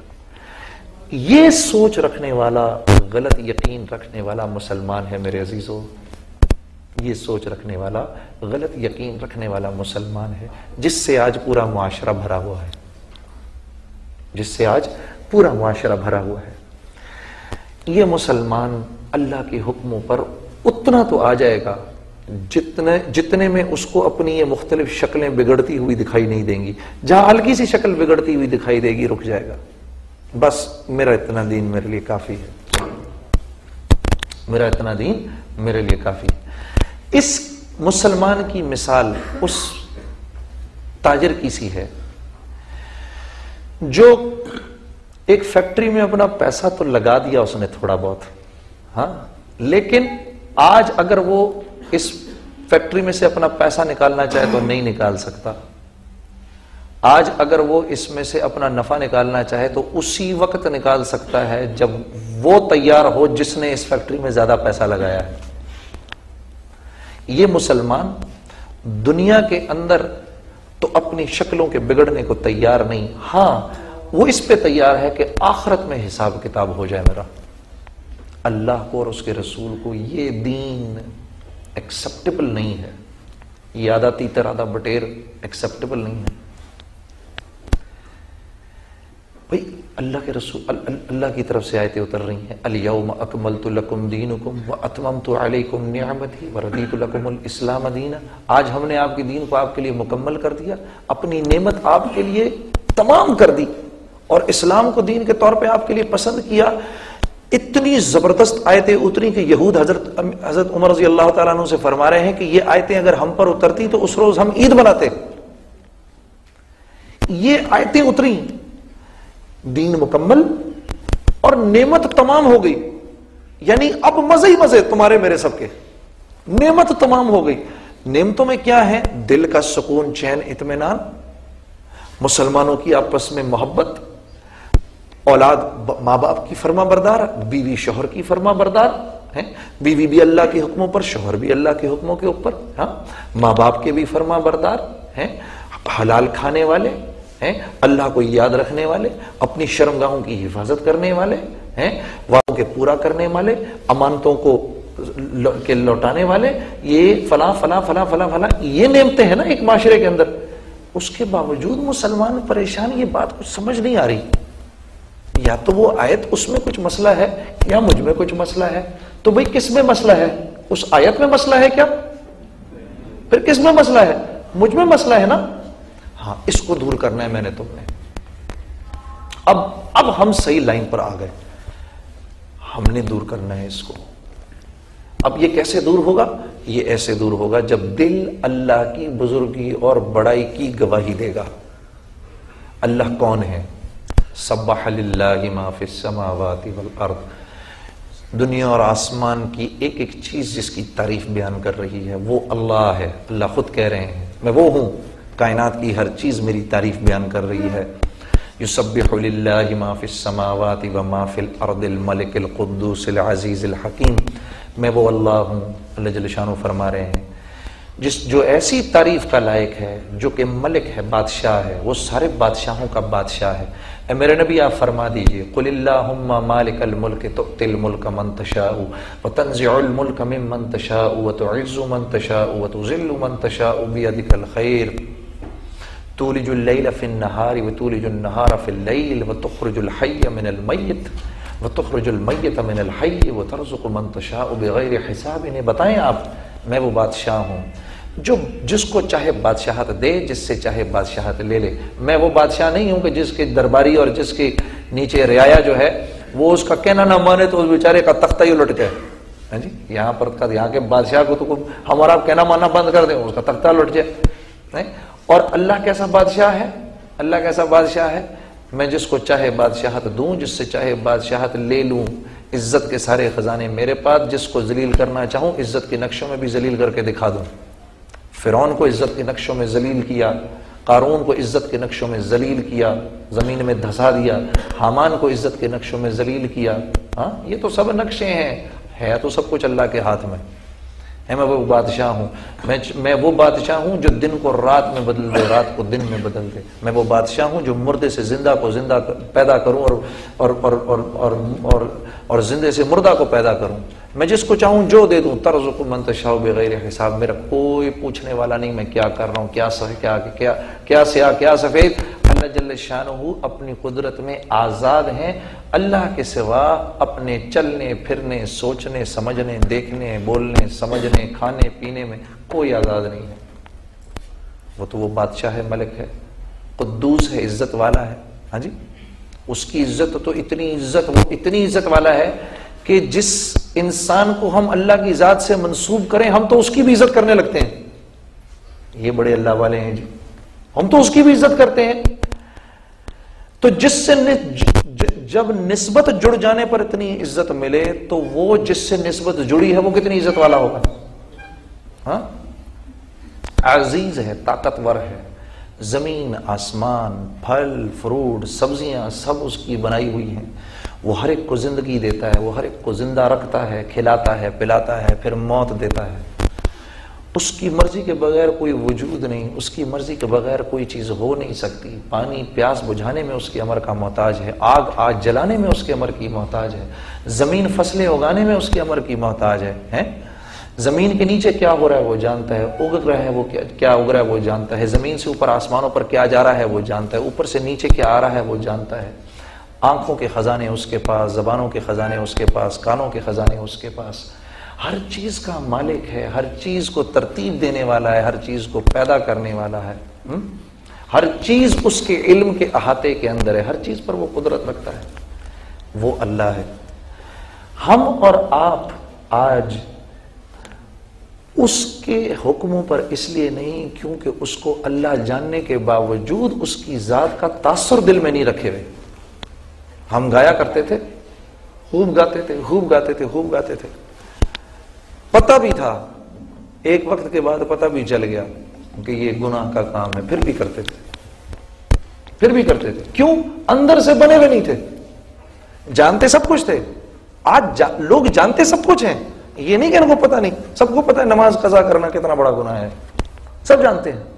یہ سوچ رکھنے والا، غلط یقین رکھنے والا مسلمان ہے میرے عزیزو، یہ سوچ رکھنے والا، غلط یقین رکھنے والا مسلمان ہے جس سے آج پورا معاشرہ بھرا ہوا ہے، جس سے آج پورا معاشرہ بھرا ہوا ہے۔ یہ مسلمان اللہ کے حکموں پر اتنا تو آ جائے گا جتنے جتنے میں اس کو اپنی یہ مختلف شکلیں بگڑتی ہوئی دکھائی نہیں دیں گی۔ جہاں ہلکی سی شکل بگڑتی ہوئی دکھائی دے گی رک جائے گا، بس میرا اتنا دین میرے لیے کافی ہے، میرا اتنا دین میرے لیے کافی ہے۔ اس مسلمان کی مثال اس تاجر کی سی ہے جو ایک فیکٹری میں اپنا پیسہ تو لگا دیا اس نے تھوڑا بہت، ہاں، لیکن آج اگر وہ اس فیکٹری میں سے اپنا پیسہ نکالنا چاہے تو نہیں نکال سکتا۔ آج اگر وہ اس میں سے اپنا نفع نکالنا چاہے تو اسی وقت نکال سکتا ہے جب وہ تیار ہو جس نے اس فیکٹری میں زیادہ پیسہ لگایا ہے۔ یہ مسلمان دنیا کے اندر تو اپنی شکلوں کے بگڑنے کو تیار نہیں، ہاں وہ اس پہ تیار ہے کہ آخرت میں حساب کتاب ہو جائے میرا۔ اللہ کو اور اس کے رسول کو یہ دین ایکسپٹیبل نہیں ہے، یہ آدھا تیتر آدھا بٹیر ایکسپٹیبل نہیں ہے۔ بھئی اللہ کے رسول اللہ کی طرف سے آیتیں اتر رہی ہیں، الیوم اکملت لکم دینکم واتممت علیکم نعمتی ورضیت لکم الاسلام دینا۔ آج ہم نے آپ کے دین کو آپ کے لیے مکمل کر دیا، اپنی نعمت آپ کے لیے تمام کر دی اور اسلام کو دین کے طور پہ آپ کے لیے پسند کیا۔ اتنی زبردست آیتیں اتری کہ یہود حضرت حضرت عمر رضی اللہ تعالیٰ عنہ سے فرما رہے ہیں کہ یہ آیتیں اگر ہم پر اترتی تو اس روز ہم عید مناتے۔ یہ آیتیں اتری، دین مکمل اور نعمت تمام ہو گئی، یعنی اب مزے ہی مزے تمہارے میرے سب کے، نعمت تمام ہو گئی۔ نعمتوں میں کیا ہے؟ دل کا سکون، چین، اطمینان، مسلمانوں کی آپس میں محبت، اولاد ماں باپ کی فرما بردار، بیوی شوہر کی فرما بردار ہیں، بیوی بھی اللہ کے حکموں پر، شوہر بھی اللہ کے حکموں کے اوپر، ہاں، ماں باپ کے بھی فرما بردار ہیں، حلال کھانے والے ہیں، اللہ کو یاد رکھنے والے، اپنی شرمگاہوں کی حفاظت کرنے والے ہیں، وعدوں کے پورا کرنے والے، امانتوں کو کے لوٹانے والے، یہ فلاں فلاں فلاں فلاں فلاں یہ نعمتیں ہیں نا ایک معاشرے کے اندر. اس کے باوجود مسلمان پریشان، یہ بات کچھ سمجھ نہیں آ رہی. یا تو وہ آیت اس میں کچھ مسئلہ ہے یا مجھ میں کچھ مسئلہ ہے. تو بھئی کس میں مسئلہ ہے؟ اس آیت میں مسئلہ ہے کیا؟ پھر کس میں مسئلہ ہے؟ مجھ میں مسئلہ ہے نا. ہاں، اس کو دور کرنا ہے میں نے تم نے. اب اب ہم صحیح لائن پر آ گئے. ہم نے دور کرنا ہے اس کو. اب یہ کیسے دور ہوگا؟ یہ ایسے دور ہوگا جب دل اللہ کی بزرگی اور بڑائی کی گواہی دے گا. اللہ کون ہے؟ سبح للہ ما فی السماوات والارض. دنیا اور آسمان کی ایک ایک چیز جس کی تعریف بیان کر رہی ہے وہ اللہ ہے. اللہ خود کہہ رہے ہیں میں وہ ہوں، کائنات کی ہر چیز میری تعریف بیان کر رہی ہے. یسبح للہ ما فی السماوات وما فی الارض الملک القدوس العزیز الحکیم. میں وہ اللہ ہوں، اللہ جل شانہ فرما رہے ہیں، جس جو ایسی تعریف کا لائق ہے، جو کہ ملک ہے، بادشاہ ہے، وہ سارے بادشاہوں کا بادشاہ ہے. اے میرے نبی آپ فرما دیجئے قل اللہم مالک الملک تؤتی الملک من تشاء وتنزع الملک ممن تشاء وتعز من تشاء وتذل من تشاء بیدک الخیر تولج اللیل فی النہار وتولج النہار فی اللیل وتخرج الحی من المیت وتخرج المیت من الحی وترزق من تشاء بغیر حساب. انہیں بتائیں آپ میں وہ بادشاہ ہوں جو جس کو چاہے بادشاہت دے، جس سے چاہے بادشاہت لے لے. میں وہ بادشاہ نہیں ہوں کہ جس کے درباری اور جس کے نیچے رعایا جو ہے وہ اس کا کہنا نہ مانے تو اس بیچارے کا تختہ ہی الٹ جائے. ہاں جی، یہاں پر یہاں کے بادشاہ کو تو ہمارا کہنا ماننا بند کر دیں، اس کا تختہ الٹ جائے. اور اللہ کیسا بادشاہ ہے؟ اللہ کیسا بادشاہ ہے؟ میں جس کو چاہے بادشاہت دوں، جس سے چاہے بادشاہت لے لوں. عزت کے سارے خزانے میرے پاس، جس کو ذلیل کرنا چاہوں عزت کے نقشوں میں بھی ذلیل کر کے دکھا دوں. فرعون کو عزت کے نقشوں میں ذلیل کیا، قارون کو عزت کے نقشوں میں ذلیل کیا، زمین میں دھسا دیا. حامان کو عزت کے نقشوں میں ذلیل کیا. ہاں، یہ تو سب نقشے ہیں، ہے تو سب کچھ اللہ کے ہاتھ میں ہے. میں وہ بادشاہ ہوں، میں میں وہ بادشاہ ہوں جو دن کو رات میں بدل دے، رات کو دن میں بدل دے. میں وہ بادشاہ ہوں جو مردے سے زندہ کو زندہ پیدا کروں اور اور اور اور اور اور, اور زندے سے مردہ کو پیدا کروں. میں جس کو چاہوں جو دے دوں. ترزق من تشاء بغیر حساب. میرا کوئی پوچھنے والا نہیں میں کیا کر رہا ہوں، کیا سفید کیا کیا کیا سیاہ کیا سفید. اللہ جل شانہ اپنی قدرت میں آزاد ہیں. اللہ کے سوا اپنے چلنے پھرنے، سوچنے سمجھنے، دیکھنے بولنے سمجھنے، کھانے پینے میں کوئی آزاد نہیں ہے. وہ تو وہ بادشاہ ہے، ملک ہے، قدوس ہے، عزت والا ہے. ہاں جی، اس کی عزت تو اتنی عزت، وہ اتنی عزت والا ہے کہ جس انسان کو ہم اللہ کی ذات سے منسوب کریں ہم تو اس کی بھی عزت کرنے لگتے ہیں. یہ بڑے اللہ والے ہیں جی، ہم تو اس کی بھی عزت کرتے ہیں. تو جس سے جب نسبت جڑ جانے پر اتنی عزت ملے تو وہ جس سے نسبت جڑی ہے وہ کتنی عزت والا ہوگا. ہاں، عزیز ہے، طاقتور ہے. زمین آسمان، پھل فروٹ سبزیاں سب اس کی بنائی ہوئی ہیں. وہ ہر ایک کو زندگی دیتا ہے، وہ ہر ایک کو زندہ رکھتا ہے، کھلاتا ہے، پلاتا ہے، پھر موت دیتا ہے. اس کی مرضی کے بغیر کوئی وجود نہیں، اس کی مرضی کے بغیر کوئی چیز ہو نہیں سکتی. پانی پیاس بجھانے میں اس کے امر کا محتاج ہے، آگ آگ جلانے میں اس کے امر کی محتاج ہے، زمین فصلیں اگانے میں اس کے امر کی محتاج ہے. ہیں زمین کے نیچے کیا ہو رہا ہے وہ جانتا ہے، اگ رہا ہے وہ کیا اگ رہا ہے وہ جانتا ہے، زمین سے اوپر آسمانوں پر کیا جا رہا ہے وہ جانتا ہے، اوپر سے نیچے کیا آ رہا ہے وہ جانتا ہے. آنکھوں کے خزانے اس کے پاس، زبانوں کے خزانے اس کے پاس، کانوں کے خزانے اس کے پاس. ہر چیز کا مالک ہے، ہر چیز کو ترتیب دینے والا ہے، ہر چیز کو پیدا کرنے والا ہے. ہر چیز اس کے علم کے احاطے کے اندر ہے، ہر چیز پر وہ قدرت رکھتا ہے. وہ اللہ ہے. ہم اور آپ آج اس کے حکموں پر اس لیے نہیں کیونکہ اس کو اللہ جاننے کے باوجود اس کی ذات کا تاثر دل میں نہیں رکھے ہوئے. ہم گایا کرتے تھے، خوب گاتے تھے، خوب گاتے تھے، خوب گاتے تھے، پتہ بھی تھا، ایک وقت کے بعد پتہ بھی چل گیا کہ یہ گناہ کا کام ہے، پھر بھی کرتے تھے، پھر بھی کرتے تھے. کیوں؟ اندر سے بنے ہوئے نہیں تھے. جانتے سب کچھ تھے. آج جا... لوگ جانتے سب کچھ ہیں یہ نہیں کہ ان کو پتہ نہیں، سب کو پتہ ہے نماز قضا کرنا کتنا بڑا گناہ ہے، سب جانتے ہیں،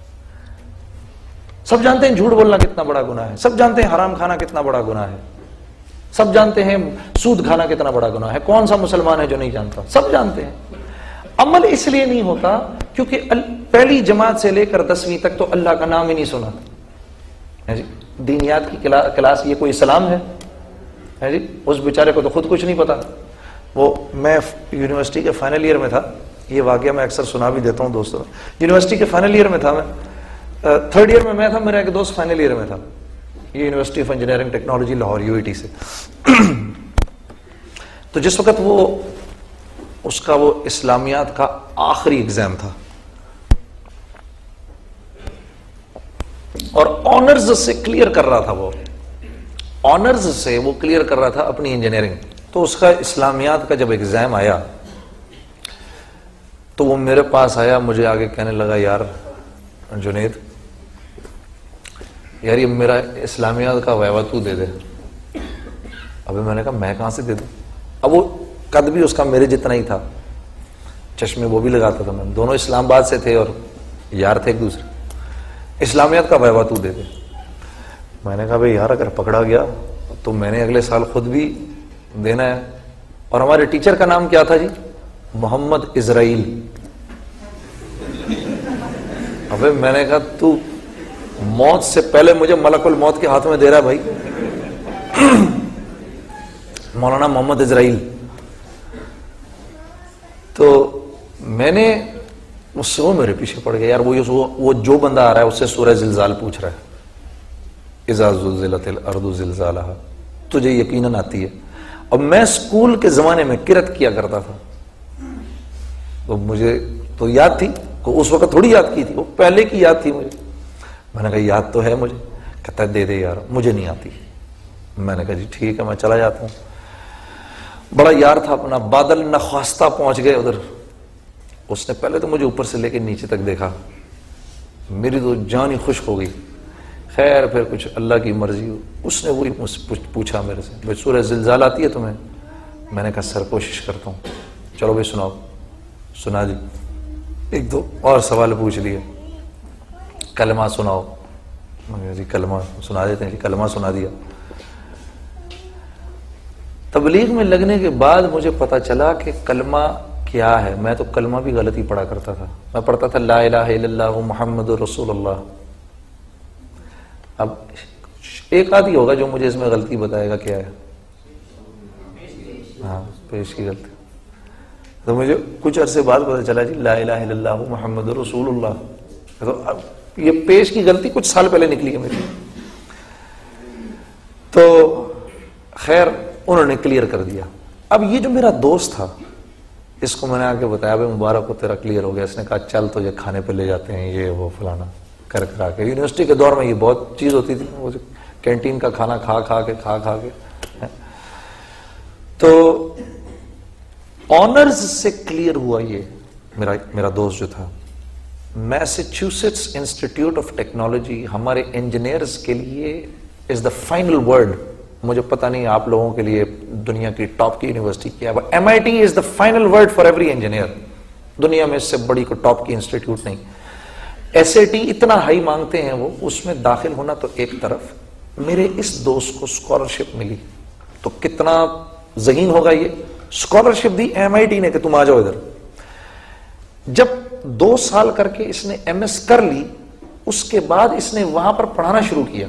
سب جانتے ہیں جھوٹ بولنا کتنا بڑا گناہ ہے، سب جانتے ہیں حرام کھانا کتنا بڑا گناہ ہے، سب جانتے ہیں سود کھانا کتنا بڑا گناہ ہے، کون سا مسلمان ہے جو نہیں جانتا؟ سب جانتے ہیں۔ عمل اس لیے نہیں ہوتا کیونکہ پہلی جماعت سے لے کر دسویں تک تو اللہ کا نام ہی نہیں سنا۔ جی دینیات کی کلاس یہ کوئی اسلام ہے جی؟ اس بیچارے کو تو خود کچھ نہیں پتا۔ وہ میں یونیورسٹی کے فائنل ایئر میں تھا، یہ واقعہ میں اکثر سنا بھی دیتا ہوں دوستوں، یونیورسٹی کے فائنل ایئر میں تھا، میں تھرڈ ایئر میں میں تھا، میرا ایک دوست فائنل ایئر میں تھا، یہ university of engineering technology Lahore U E T سے۔ تو جس وقت وہ اس کا وہ اسلامیات کا آخری ایگزام تھا اور آنرز سے کلیئر کر رہا تھا، وہ آنرز سے وہ کلیئر کر رہا تھا اپنی انجینئرنگ، تو اس کا اسلامیات کا جب ایگزام آیا تو وہ میرے پاس آیا، مجھے آگے کہنے لگا یار جنید یار یہ میرا اسلامیات کا ویوا تو دے دے۔ ابھی میں نے کہا میں کہاں سے دے دوں؟ اب وہ قد بھی اس کا میرے جتنا ہی تھا، چشمے وہ بھی لگاتا تھا، میں دونوں اسلام آباد سے تھے اور یار تھے ایک دوسرے۔ اسلامیات کا ویوا تو دے دے۔ میں نے کہا بھائی یار اگر پکڑا گیا تو میں نے اگلے سال خود بھی دینا ہے، اور ہمارے ٹیچر کا نام کیا تھا جی؟ محمد اسرائیل۔ ابھی میں نے کہا تو موت سے پہلے مجھے ملک الموت کے ہاتھ میں دے رہا ہے بھائی، مولانا محمد اسرائیل۔ تو میں نے اس سے وہ میرے پیچھے پڑ گیا یار، وہ وہ جو بندہ آ رہا ہے اس سے سورہ زلزال پوچھ رہا ہے، اذا زلزلت الارض زلزالها، تجھے یقیناً آتی ہے۔ اب میں اسکول کے زمانے میں کرت کیا کرتا تھا تو مجھے تو یاد تھی، اس وقت تھوڑی یاد کی تھی، وہ پہلے کی یاد تھی مجھے۔ میں نے کہا یاد تو ہے مجھے، کہتا ہے دے دے یار مجھے نہیں آتی۔ میں نے کہا جی ٹھیک ہے میں چلا جاتا ہوں۔ بڑا یار تھا اپنا، بادل نخواستہ پہنچ گئے ادھر، اس نے پہلے تو مجھے اوپر سے لے کے نیچے تک دیکھا، میری تو جان ہی خشک ہو گئی۔ خیر پھر کچھ اللہ کی مرضی ہو، اس نے وہی پوچھا میرے سے بھائی سورہ زلزال آتی ہے تمہیں؟ میں نے کہا سر کوشش کرتا ہوں۔ چلو بھائی سناؤ۔ سنا دی، ایک دو اور سوال پوچھ لیے، کلمہ سناؤ۔ میں نے کہا جی کلمہ سنا دیتے ہیں جی، کلمہ سنا دیا۔ تبلیغ میں لگنے کے بعد مجھے پتا چلا کہ کلمہ کیا ہے۔ میں تو کلمہ بھی غلطی پڑھا کرتا تھا، میں پڑھتا تھا لا الہ الا اللہ محمد رسول اللہ۔ اب ایک آدھی ہوگا جو مجھے اس میں غلطی بتائے گا کیا ہے؟ ہاں پیش کی غلطی۔ تو مجھے کچھ عرصے بعد پتا چلا جی لا الہ الا اللہ محمد رسول اللہ، تو اب یہ پیش کی غلطی کچھ سال پہلے نکلی ہے میری۔ تو خیر انہوں نے کلیئر کر دیا۔ اب یہ جو میرا دوست تھا اس کو میں نے آ کے بتایا بھائی مبارک ہو تیرا کلیئر ہو گیا۔ اس نے کہا چل تجھے کھانے پہ لے جاتے ہیں، یہ وہ فلانا کر کرا کے۔ یونیورسٹی کے دور میں یہ بہت چیز ہوتی تھی، وہ کینٹین کا کھانا کھا کھا کے کھا کھا کے۔ تو آنرز سے کلیئر ہوا یہ میرا میرا دوست جو تھا۔ میساچیوسیٹس انسٹیٹیوٹ آف ٹیکنالوجی ہمارے انجینئرز کے لیے از دا فائنل ورڈ۔ مجھے پتا نہیں آپ لوگوں کے لیے دنیا کی ٹاپ کی یونیورسٹی کیا ہے، M I T is the final word for every engineer. دنیا میں اس سے بڑی کوئی ٹاپ کی انسٹیٹیوٹ نہیں۔ ایس اے ٹی اتنا ہائی مانگتے ہیں وہ، اس میں داخل ہونا تو ایک طرف، میرے اس دوست کو اسکالرشپ ملی تو کتنا ذہین ہوگا یہ۔ اسکالرشپ دی ایم آئی ٹی نے کہ تم آ جاؤ ادھر۔ جب دو سال کر کے اس نے ایم ایس کر لی، اس کے بعد اس نے وہاں پر پڑھانا شروع کیا۔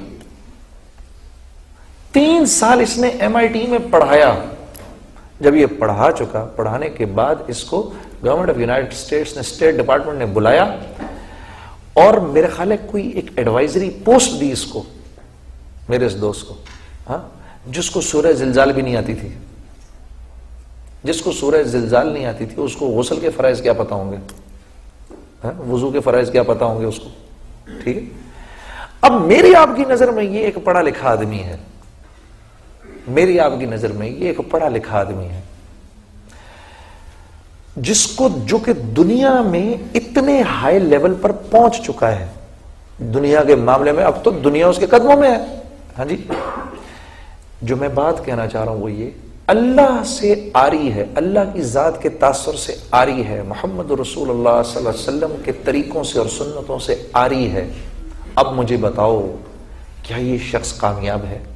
تین سال اس نے ایم آئی ٹی میں پڑھایا۔ جب یہ پڑھا چکا، پڑھانے کے بعد اس کو گورنمنٹ آف یونائٹڈ اسٹیٹس نے، اسٹیٹ ڈپارٹمنٹ نے بلایا اور میرے خیال ہے کوئی ایک ایڈوائزری پوسٹ دی اس کو، میرے اس دوست کو، ہاں جس کو سورہ زلزال بھی نہیں آتی تھی، جس کو سورہ زلزال نہیں آتی تھی، اس کو غسل کے فرائض کیا پتا ہوں گے، وضو کے فرائض کیا پتا ہوں گے اس کو، ٹھیک ہے۔ اب میری آپ کی نظر میں یہ ایک پڑھا لکھا آدمی ہے، میری آپ کی نظر میں یہ ایک پڑھا لکھا آدمی ہے جس کو، جو کہ دنیا میں اتنے ہائی لیول پر پہنچ چکا ہے دنیا کے معاملے میں، اب تو دنیا اس کے قدموں میں ہے۔ ہاں جی، جو میں بات کہنا چاہ رہا ہوں وہ یہ اللہ سے آری ہے، اللہ کی ذات کے تاثر سے آری ہے، محمد رسول اللہ صلی اللہ علیہ وسلم کے طریقوں سے اور سنتوں سے آری ہے، اب مجھے بتاؤ کیا یہ شخص کامیاب ہے؟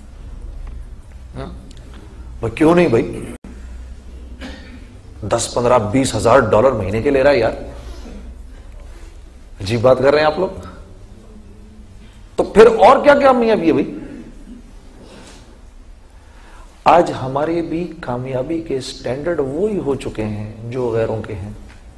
وہ کیوں نہیں بھائی، دس پندرہ بیس ہزار ڈالر مہینے کے لے رہا ہے یار، عجیب بات کر رہے ہیں آپ لوگ، تو پھر اور کیا کامیابی ہے بھائی؟ آج ہمارے بھی کامیابی کے سٹینڈرڈ وہی ہو چکے ہیں جو غیروں کے ہیں۔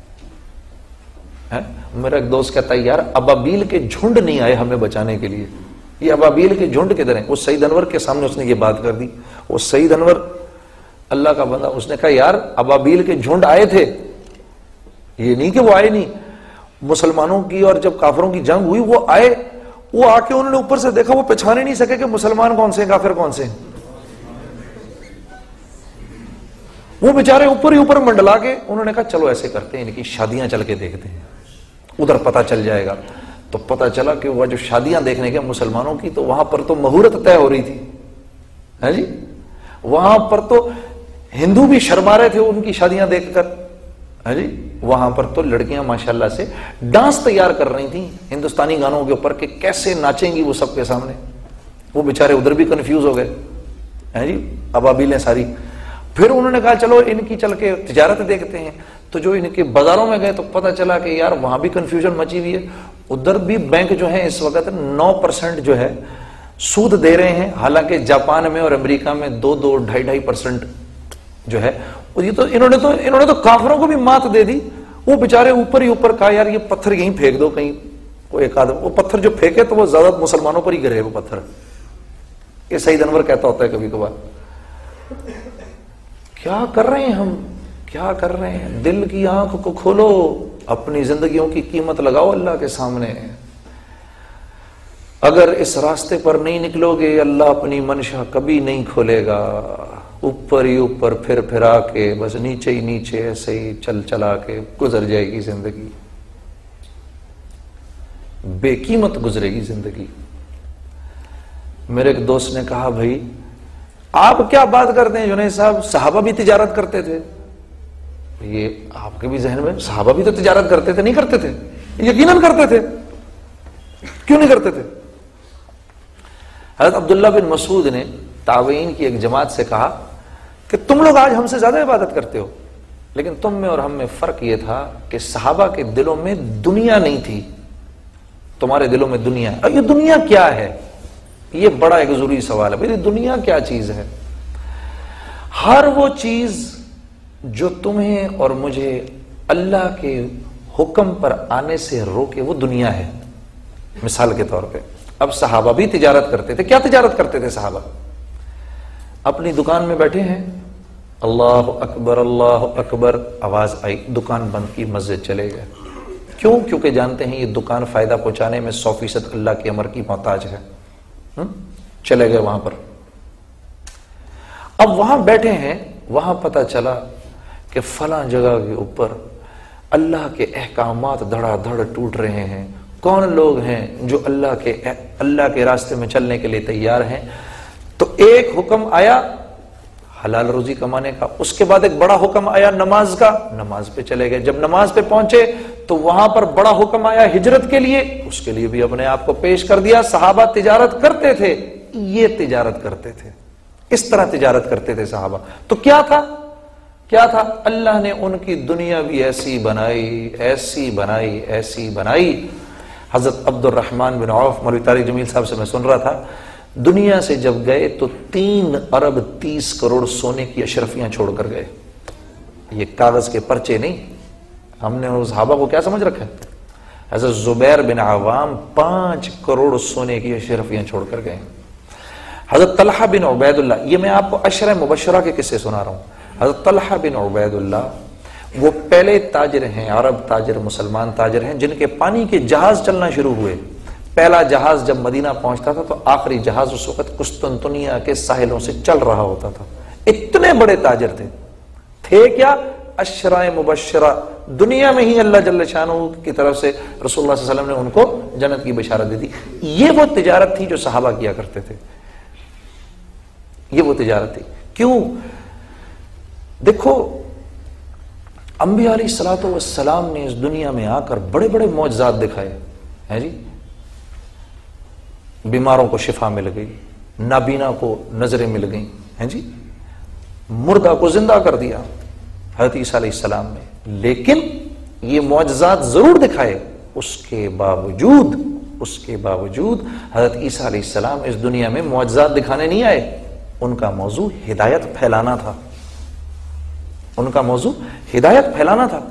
میرا ایک دوست کہتا ہے یار ابابیل کے جھنڈ نہیں آئے ہمیں بچانے کے لیے، یہ ابابیل کے جھنڈ کدھر ہیں؟ وہ سعید انور کے سامنے اس نے یہ بات کر دی، وہ سعید انور اللہ کا بندہ، اس نے کہا یار ابابیل کے جھنڈ آئے تھے، یہ نہیں کہ وہ آئے نہیں، مسلمانوں کی اور جب کافروں کی جنگ ہوئی وہ آئے، وہ آ کے انہوں نے اوپر سے دیکھا، وہ پہچانے نہیں سکے کہ مسلمان کون سے ہیں کافر کون سے ہیں، وہ بیچارے اوپر ہی اوپر منڈلا کے انہوں نے کہا چلو ایسے کرتے ہیں ان کی شادیاں چل کے دیکھتے ہیں، ادھر پتہ چل جائے گا۔ تو پتہ چلا کہ وہ جو شادیاں دیکھنے کے مسلمانوں کی، تو وہاں پر تو مہورت طے ہو رہی تھی، ہے جی، وہاں پر تو ہندو بھی شرما رہے تھے ان کی شادیاں دیکھ کر، ہے جی، وہاں پر تو لڑکیاں ماشاءاللہ سے ڈانس تیار کر رہی تھیں ہندوستانی گانوں کے اوپر کہ کیسے ناچیں گی وہ سب کے سامنے، وہ بیچارے ادھر بھی کنفیوز ہو گئے، ہے جی، ابابیلیں ساری۔ پھر انہوں نے کہا چلو ان کی چل کے تجارت دیکھتے ہیں، تو جو ان کے بازاروں میں گئے تو پتہ چلا کہ یار وہاں بھی کنفیوژن مچی ہوئی ہے، ادھر بھی بینک جو ہے اس وقت نو پرسنٹ جو ہے سود دے رہے ہیں، حالانکہ جاپان میں اور امریکہ میں دو دو ڈھائی ڈھائی پرسنٹ جو ہے، یہ تو انہوں نے تو انہوں نے تو کافروں کو بھی مات دے دی، وہ بیچارے اوپر ہی اوپر کہا یار یہ پتھر یہیں پھینک دو کہیں، وہ ایک آدم وہ پتھر جو پھینکے تو وہ زیادہ مسلمانوں پر ہی گرے وہ پتھر، یہ سعید انور کہتا ہوتا ہے کبھی کبھار۔ کیا کر رہے ہیں ہم، کیا کر رہے ہیں؟ دل کی آنکھ کو کھولو، اپنی زندگیوں کی قیمت لگاؤ اللہ کے سامنے۔ اگر اس راستے پر نہیں نکلو گے اللہ اپنی منشا کبھی نہیں کھولے گا، اوپر ہی اوپر پھر پھرا کے بس نیچے ہی نیچے ایسے ہی چل چلا کے گزر جائے گی زندگی، بے قیمت گزرے گی زندگی۔ میرے ایک دوست نے کہا بھائی آپ کیا بات کرتے ہیں جنید صاحب، صحابہ بھی تجارت کرتے تھے، یہ آپ کے بھی ذہن میں صحابہ بھی تو تجارت کرتے تھے، نہیں کرتے تھے؟ یقیناً کرتے تھے، کیوں نہیں کرتے تھے؟ حضرت عبداللہ بن مسعود نے تابعین کی ایک جماعت سے کہا کہ تم لوگ آج ہم سے زیادہ عبادت کرتے ہو، لیکن تم میں اور ہم میں فرق یہ تھا کہ صحابہ کے دلوں میں دنیا نہیں تھی، تمہارے دلوں میں دنیا ہے۔ اب یہ دنیا کیا ہے؟ یہ بڑا ایک ضروری سوال ہے، بھائی دنیا کیا چیز ہے؟ ہر وہ چیز جو تمہیں اور مجھے اللہ کے حکم پر آنے سے روکے وہ دنیا ہے۔ مثال کے طور پہ اب صحابہ بھی تجارت کرتے تھے، کیا تجارت کرتے تھے صحابہ؟ اپنی دکان میں بیٹھے ہیں، اللہ اکبر اللہ اکبر، آواز آئی، دکان بند کی، مسجد چلے گئے، کیوں؟ کیونکہ جانتے ہیں یہ دکان فائدہ پہنچانے میں سو فیصد اللہ کے امر کی محتاج ہے، چلے گئے وہاں پر۔ اب وہاں بیٹھے ہیں، وہاں پتہ چلا کہ فلاں جگہ کے اوپر اللہ کے احکامات دھڑا دھڑ ٹوٹ رہے ہیں۔ کون لوگ ہیں جو اللہ کے اللہ کے راستے میں چلنے کے لیے تیار ہیں؟ تو ایک حکم آیا حلال روزی کمانے کا، اس کے بعد ایک بڑا حکم آیا نماز کا، نماز پہ چلے گئے۔ جب نماز پہ پہنچے تو وہاں پر بڑا حکم آیا ہجرت کے لیے، اس کے لیے بھی اپنے آپ کو پیش کر دیا۔ صحابہ تجارت کرتے تھے، یہ تجارت کرتے تھے، اس طرح تجارت کرتے تھے صحابہ۔ تو کیا تھا؟ کیا تھا؟ اللہ نے ان کی دنیا بھی ایسی بنائی، ایسی بنائی، ایسی بنائی۔ حضرت عبد الرحمن بن عوف، مولوی طارق جمیل صاحب سے میں سن رہا تھا، دنیا سے جب گئے تو تین ارب تیس کروڑ سونے کی اشرفیاں چھوڑ کر گئے۔ یہ کاغذ کے پرچے نہیں، ہم نے اس صحابہ کو کیا سمجھ رکھا ہے؟ حضرت زبیر بن عوام پانچ کروڑ سونے کی اشرفیاں چھوڑ کر گئے۔ حضرت طلحہ بن عبید اللہ، یہ میں آپ کو عشرہ مبشرہ کے قصے سنا رہا ہوں۔ حضرت طلحہ بن عبید اللہ وہ پہلے تاجر ہیں، عرب تاجر، مسلمان تاجر ہیں، جن کے پانی کے جہاز چلنا شروع ہوئے۔ پہلا جہاز جب مدینہ پہنچتا تھا تو آخری جہاز اس وقت قسطنطنیہ کے ساحلوں سے چل رہا ہوتا تھا۔ اتنے بڑے تاجر تھے، تھے کیا؟ عشرہ مبشرہ، دنیا میں ہی اللہ جل شانہ کی طرف سے رسول اللہ صلی اللہ علیہ وسلم نے ان کو جنت کی بشارت دی تھی۔ یہ وہ تجارت تھی جو صحابہ کیا کرتے تھے، یہ وہ تجارت تھی۔ کیوں؟ دیکھو انبیاء علیہ الصلوۃ والسلام نے اس دنیا میں آ کر بڑے بڑے معجزات دکھائے ہیں جی. بیماروں کو شفا مل گئی، نابینا کو نظریں مل گئیں ہیں جی، مردہ کو زندہ کر دیا حضرت عیسیٰ علیہ السلام نے. لیکن یہ معجزات ضرور دکھائے، اس کے باوجود اس کے باوجود حضرت عیسیٰ علیہ السلام اس دنیا میں معجزات دکھانے نہیں آئے. ان کا موضوع ہدایت پھیلانا تھا، ان کا موضوع ہدایت پھیلانا تھا.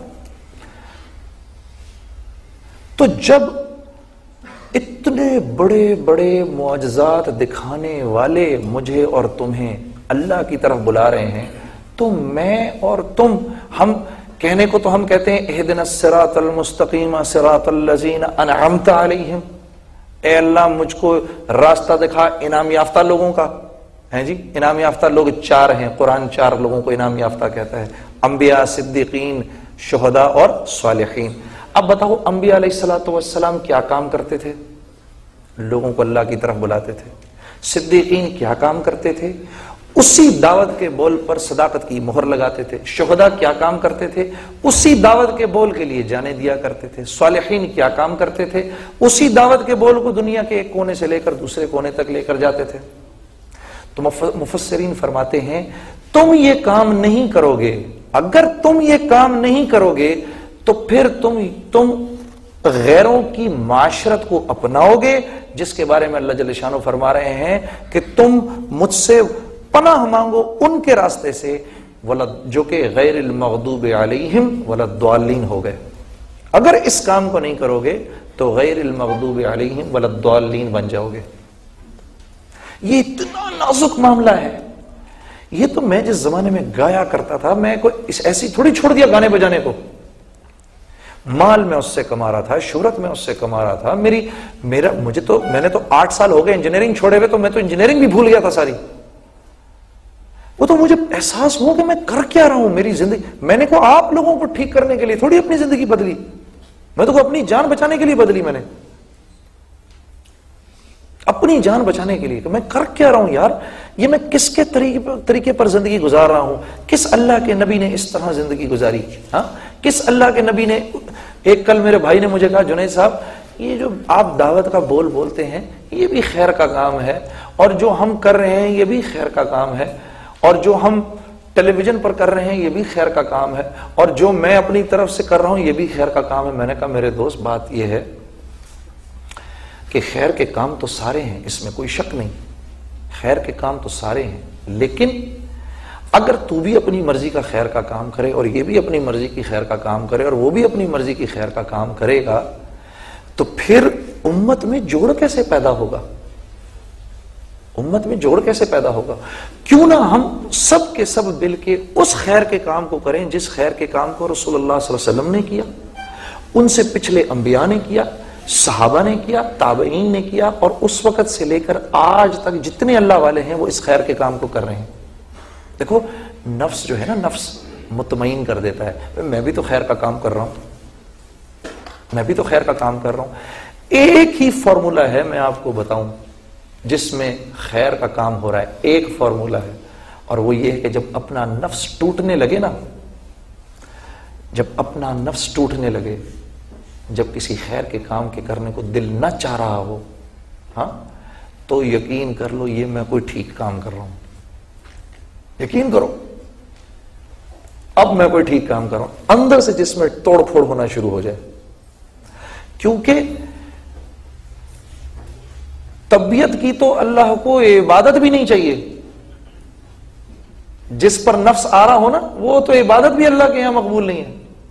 تو جب اتنے بڑے بڑے معجزات دکھانے والے مجھے اور تمہیں اللہ کی طرف بلا رہے ہیں، تو میں اور تم، ہم کہنے کو تو ہم کہتے ہیں اہدنا الصراط المستقیم صراط الذین انعمت علیہم، اے اللہ مجھ کو راستہ دکھا انعام یافتہ لوگوں کا. ہیں جی، انعام یافتہ لوگ چار ہیں، قرآن چار لوگوں کو انعام یافتہ کہتا ہے، انبیاء، صدیقین، شہداء اور صالحین. اب بتاؤ انبیاء علیہ الصلوۃ والسلام کیا کام کرتے تھے؟ لوگوں کو اللہ کی طرف بلاتے تھے. صدیقین کیا کام کرتے تھے؟ اسی دعوت کے بول پر صداقت کی مہر لگاتے تھے. شہداء کیا کام کرتے تھے؟ اسی دعوت کے بول کے لیے جانے دیا کرتے تھے. صالحین کیا کام کرتے تھے؟ اسی دعوت کے بول کو دنیا کے ایک کونے سے لے کر دوسرے کونے تک لے کر جاتے تھے. تو مفسرین فرماتے ہیں تم یہ کام نہیں کرو گے، اگر تم یہ کام نہیں کرو گے تو پھر تم تم غیروں کی معاشرت کو اپناؤ گے، جس کے بارے میں اللہ جل شانہ فرما رہے ہیں کہ تم مجھ سے پناہ مانگو ان کے راستے سے جو کہ غیر المغضوب علیہم ولا الضالین ہو گئے. اگر اس کام کو نہیں کرو گے تو غیر المغضوب علیہم ولا الضالین بن جاؤ گے. یہ اتنا نازک معاملہ ہے. یہ تو میں جس زمانے میں گایا کرتا تھا، میں کوئی ایسی تھوڑی چھوڑ دیا گانے بجانے کو. مال میں اس سے کما رہا تھا، شہرت میں اس سے کما رہا تھا. میری میرا مجھے تو میں نے تو آٹھ سال ہو گئے انجینئرنگ چھوڑے ہوئے، تو میں تو انجینئرنگ بھی بھول گیا تھا ساری. وہ تو مجھے احساس ہوا کہ میں کر کیا رہا ہوں میری زندگی. میں نے کہا آپ لوگوں کو ٹھیک کرنے کے لیے تھوڑی اپنی زندگی بدلی، میں تو اپنی جان بچانے کے لیے بدلی. میں نے اپنی جان بچانے کے لیے کہ میں کر کیا رہا ہوں یار، یہ میں کس کے طریقے پر زندگی گزار رہا ہوں؟ کس اللہ کے نبی نے اس طرح زندگی گزاری؟ ہاں، کس اللہ کے نبی نے؟ ایک کل میرے بھائی نے مجھے کہا جنید صاحب یہ جو آپ دعوت کا بول بولتے ہیں یہ بھی خیر کا کام ہے، اور جو ہم کر رہے ہیں یہ بھی خیر کا کام ہے، اور جو ہم ٹیلی ویژن پر کر رہے ہیں یہ بھی خیر کا کام ہے، اور جو میں اپنی طرف سے کر رہا ہوں یہ بھی خیر کا کام ہے. میں نے کہا میرے دوست بات یہ ہے کہ خیر کے کام تو سارے ہیں، اس میں کوئی شک نہیں، خیر کے کام تو سارے ہیں، لیکن اگر تو بھی اپنی مرضی کا خیر کا کام کرے اور یہ بھی اپنی مرضی کی خیر کا کام کرے اور وہ بھی اپنی مرضی کی خیر کا کام کرے گا تو پھر امت میں جوڑ کیسے پیدا ہوگا؟ امت میں جوڑ کیسے پیدا ہوگا؟ کیوں نہ ہم سب کے سب مل کے اس خیر کے کام کو کریں جس خیر کے کام کو رسول اللہ صلی اللہ علیہ وسلم نے کیا، ان سے پچھلے انبیاء نے کیا، صحابہ نے کیا، تابعین نے کیا، اور اس وقت سے لے کر آج تک جتنے اللہ والے ہیں وہ اس خیر کے کام کو کر رہے ہیں. دیکھو نفس جو ہے نا، نفس مطمئن کر دیتا ہے میں بھی تو خیر کا کام کر رہا ہوں، میں بھی تو خیر کا کام کر رہا ہوں. ایک ہی فارمولہ ہے میں آپ کو بتاؤں جس میں خیر کا کام ہو رہا ہے، ایک فارمولہ ہے، اور وہ یہ ہے کہ جب اپنا نفس ٹوٹنے لگے نا، جب اپنا نفس ٹوٹنے لگے، جب کسی خیر کے کام کے کرنے کو دل نہ چاہ رہا ہو، ہاں، تو یقین کر لو یہ میں کوئی ٹھیک کام کر رہا ہوں. یقین کرو اب میں کوئی ٹھیک کام کر رہا ہوں، اندر سے جس میں توڑ پھوڑ ہونا شروع ہو جائے. کیونکہ طبیعت کی تو اللہ کو عبادت بھی نہیں چاہیے، جس پر نفس آ رہا ہو نا وہ تو عبادت بھی اللہ کے یہاں مقبول نہیں ہے.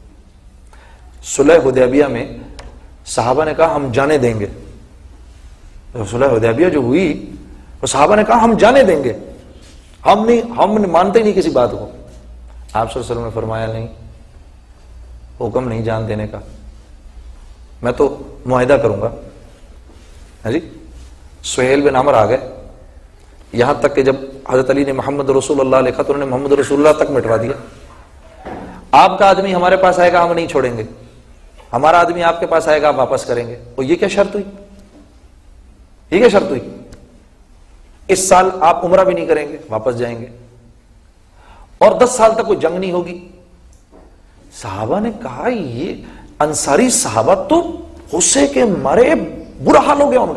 صلح حدیبیہ میں صحابہ نے کہا ہم جانے دیں گے. صلح حدیبیہ جو ہوئی وہ صحابہ نے کہا ہم جانے دیں گے، ہم نہیں ہم مانتے ہی نہیں کسی بات کو. آپ صلی اللہ علیہ وسلم نے فرمایا نہیں، حکم نہیں جان دینے کا، میں تو معاہدہ کروں گا. ہاں جی، سہیل بن عمر آ گئے، یہاں تک کہ جب حضرت علی نے محمد رسول اللہ لکھا تو انہوں نے محمد رسول اللہ تک مٹوا دیا. آپ کا آدمی ہمارے پاس آئے گا ہم نہیں چھوڑیں گے، ہمارا آدمی آپ کے پاس آئے گا آپ واپس کریں گے. اور یہ کیا شرط ہوئی؟ یہ کیا شرط ہوئی؟ اس سال آپ عمرہ بھی نہیں کریں گے، واپس جائیں گے. اور دس سال تک کوئی جنگ نہیں ہوگی. صحابہ نے کہا یہ انصاری صحابہ تو غصے کے مارے برا حال ہو گیا ان کا.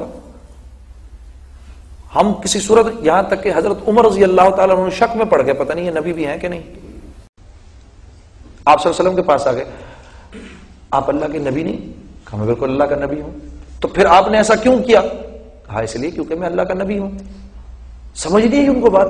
ہم کسی صورت, یہاں تک کہ حضرت عمر رضی اللہ تعالیٰ عنہ شک میں پڑ گئے پتہ نہیں یہ نبی بھی ہیں کہ نہیں. آپ صلی اللہ علیہ وسلم کے پاس آ گئے, آپ اللہ کے نبی نہیں؟ کہا میں بالکل اللہ کا نبی ہوں. تو پھر آپ نے ایسا کیوں کیا؟ کہا اس لیے کیونکہ میں اللہ کا نبی ہوں. سمجھ نہیں ان کو بات.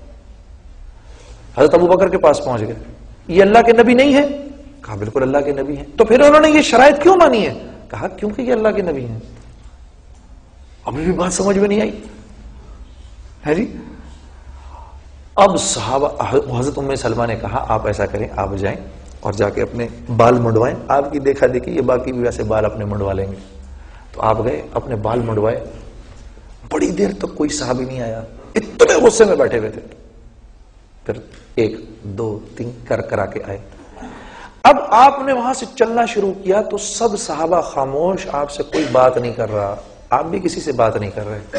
حضرت ابو بکر کے پاس پہنچ گئے, یہ اللہ کے نبی نہیں ہے؟ کہا بالکل اللہ کے نبی ہیں. تو پھر انہوں نے یہ شرائط کیوں مانی ہے؟ کہا کیونکہ یہ اللہ کے نبی ہیں. ابھی بھی بات سمجھ میں نہیں آئی ہے جی. اب صحابہ, حضرت ام سلمہ نے کہا آپ ایسا کریں, آپ جائیں اور جا کے اپنے بال منڈوائیں, آپ کی دیکھا دیکھی یہ باقی بھی ویسے بال اپنے منڈوا لیں گے. تو آپ گئے, اپنے بال منڈوائے, بڑی دیر تک کوئی صحابی نہیں آیا, اتنے غصے میں بیٹھے ہوئے تھے. پھر ایک دو تین کر کرا کے آئے. اب آپ نے وہاں سے چلنا شروع کیا تو سب صحابہ خاموش, آپ سے کوئی بات نہیں کر رہا, آپ بھی کسی سے بات نہیں کر رہے,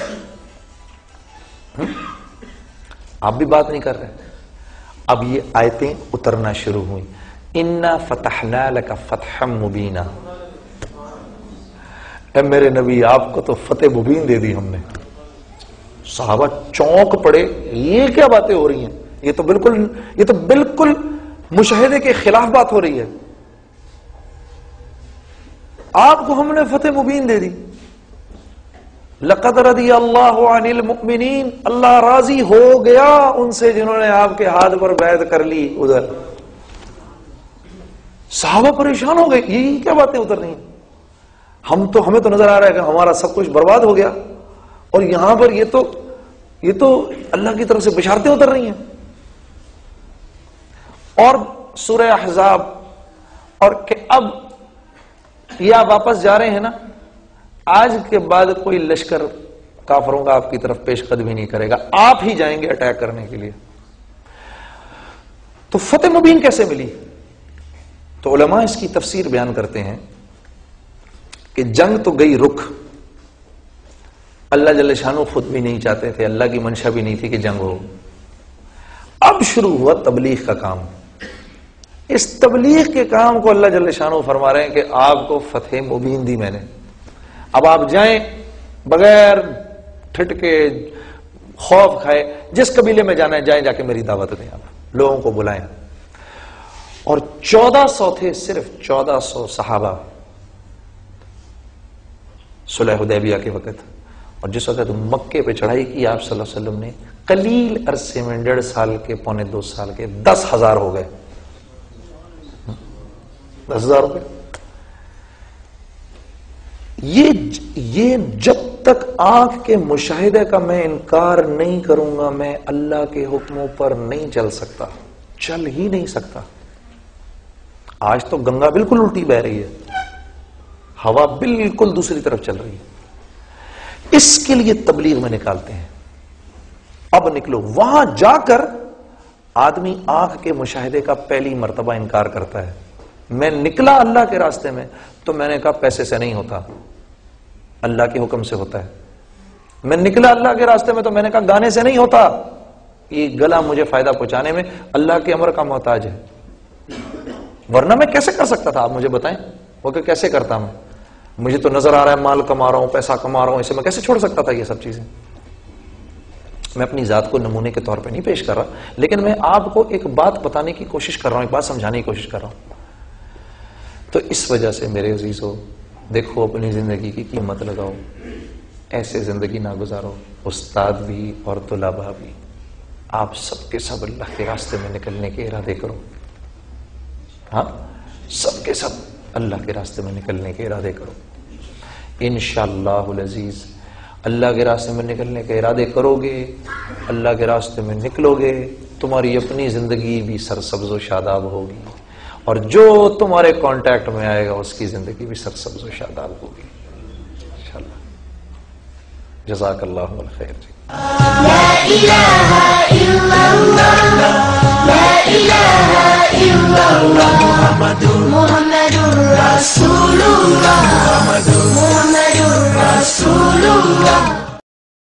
آپ بھی بات نہیں کر رہے. اب یہ آیتیں اترنا شروع ہوئی, اِنَّا فَتَحْنَا لَكَ فَتْحًا مُبِينًا. اے میرے نبی آپ کو تو فتح مبین دے دی ہم نے. صحابہ چونک پڑے, یہ کیا باتیں ہو رہی ہیں, یہ تو بالکل یہ تو بالکل مشاہدے کے خلاف بات ہو رہی ہے. آپ کو ہم نے فتح مبین دے دی. لقد رضی اللہ عن المؤمنین, اللہ راضی ہو گیا ان سے جنہوں نے آپ کے ہاتھ پر بیعت کر لی. ادھر صحابہ پریشان ہو گئے, یہ کیا باتیں اتر رہی ہیں. ہم تو ہمیں تو نظر آ رہا ہے کہ ہمارا سب کچھ برباد ہو گیا, اور یہاں پر یہ تو یہ تو اللہ کی طرف سے بشارتیں اتر رہی ہیں. اور سورہ احزاب, اور کہ اب یہ آپ واپس جا رہے ہیں نا, آج کے بعد کوئی لشکر کافروں کا آپ کی طرف پیش قدمی نہیں کرے گا, آپ ہی جائیں گے اٹیک کرنے کے لیے. تو فتح مبین کیسے ملی؟ تو علماء اس کی تفسیر بیان کرتے ہیں کہ جنگ تو گئی رک, اللہ جل شانہ خود بھی نہیں چاہتے تھے, اللہ کی منشا بھی نہیں تھی کہ جنگ ہو. اب شروع ہوا تبلیغ کا کام. اس تبلیغ کے کام کو اللہ جل شانہ فرما رہے ہیں کہ آپ کو فتح مبین دی میں نے, اب آپ جائیں بغیر ٹھٹکے خوف کھائے, جس قبیلے میں جانا ہے جائیں, جا کے میری دعوت دیں, آپ لوگوں کو بلائیں. اور چودہ سو تھے, صرف چودہ سو صحابہ صلح حدیبیہ کے وقت. اور جس وقت مکے پہ چڑھائی کی آپ صلی اللہ علیہ وسلم نے, قلیل عرصے میں ڈیڑھ سال کے پونے دو سال کے دس ہزار ہو گئے. دس ہزار ہو گئے. یہ یہ جب تک آنکھ کے مشاہدے کا میں انکار نہیں کروں گا, میں اللہ کے حکموں پر نہیں چل سکتا, چل ہی نہیں سکتا. آج تو گنگا بالکل الٹی بہ رہی ہے, ہوا بالکل دوسری طرف چل رہی ہے. اس کے لیے تبلیغ میں نکالتے ہیں. اب نکلو, وہاں جا کر آدمی آنکھ کے مشاہدے کا پہلی مرتبہ انکار کرتا ہے. میں نکلا اللہ کے راستے میں تو میں نے کہا پیسے سے نہیں ہوتا, اللہ کے حکم سے ہوتا ہے. میں نکلا اللہ کے راستے میں تو میں نے کہا گانے سے نہیں ہوتا, یہ گلا مجھے فائدہ پہنچانے میں اللہ کے امر کا محتاج ہے. ورنہ میں کیسے کر سکتا تھا, آپ مجھے بتائیں, وہ کہ کیسے کرتا میں, مجھے تو نظر آ رہا ہے مال کما رہا ہوں, پیسہ کما رہا ہوں, اسے میں کیسے چھوڑ سکتا تھا یہ سب چیزیں. میں اپنی ذات کو نمونے کے طور پہ نہیں پیش کر رہا, لیکن میں آپ کو ایک بات بتانے کی کوشش کر رہا ہوں, ایک بات سمجھانے کی کوشش کر رہا ہوں. تو اس وجہ سے میرے عزیزو, دیکھو اپنی زندگی کی قیمت لگاؤ, ایسے زندگی نہ گزارو. استاد بھی اور طلباء بھی, آپ سب کے سب اللہ کے راستے میں نکلنے کے ارادے کرو. ہاں, سب کے سب اللہ کے راستے میں نکلنے کے ارادے کرو. انشاءاللہ العزیز اللہ کے راستے میں نکلنے کے ارادے کرو گے, اللہ کے راستے میں نکلو گے, تمہاری اپنی زندگی بھی سرسبز و شاداب ہوگی, اور جو تمہارے کانٹیکٹ میں آئے گا اس کی زندگی بھی سرسبز و شاداب ہوگی انشاءاللہ. جزاک اللہ الخیر. لا الہ الا اللہ, لا الہ الا اللہ, محمد رسول اللہ, محمد رسول اللہ.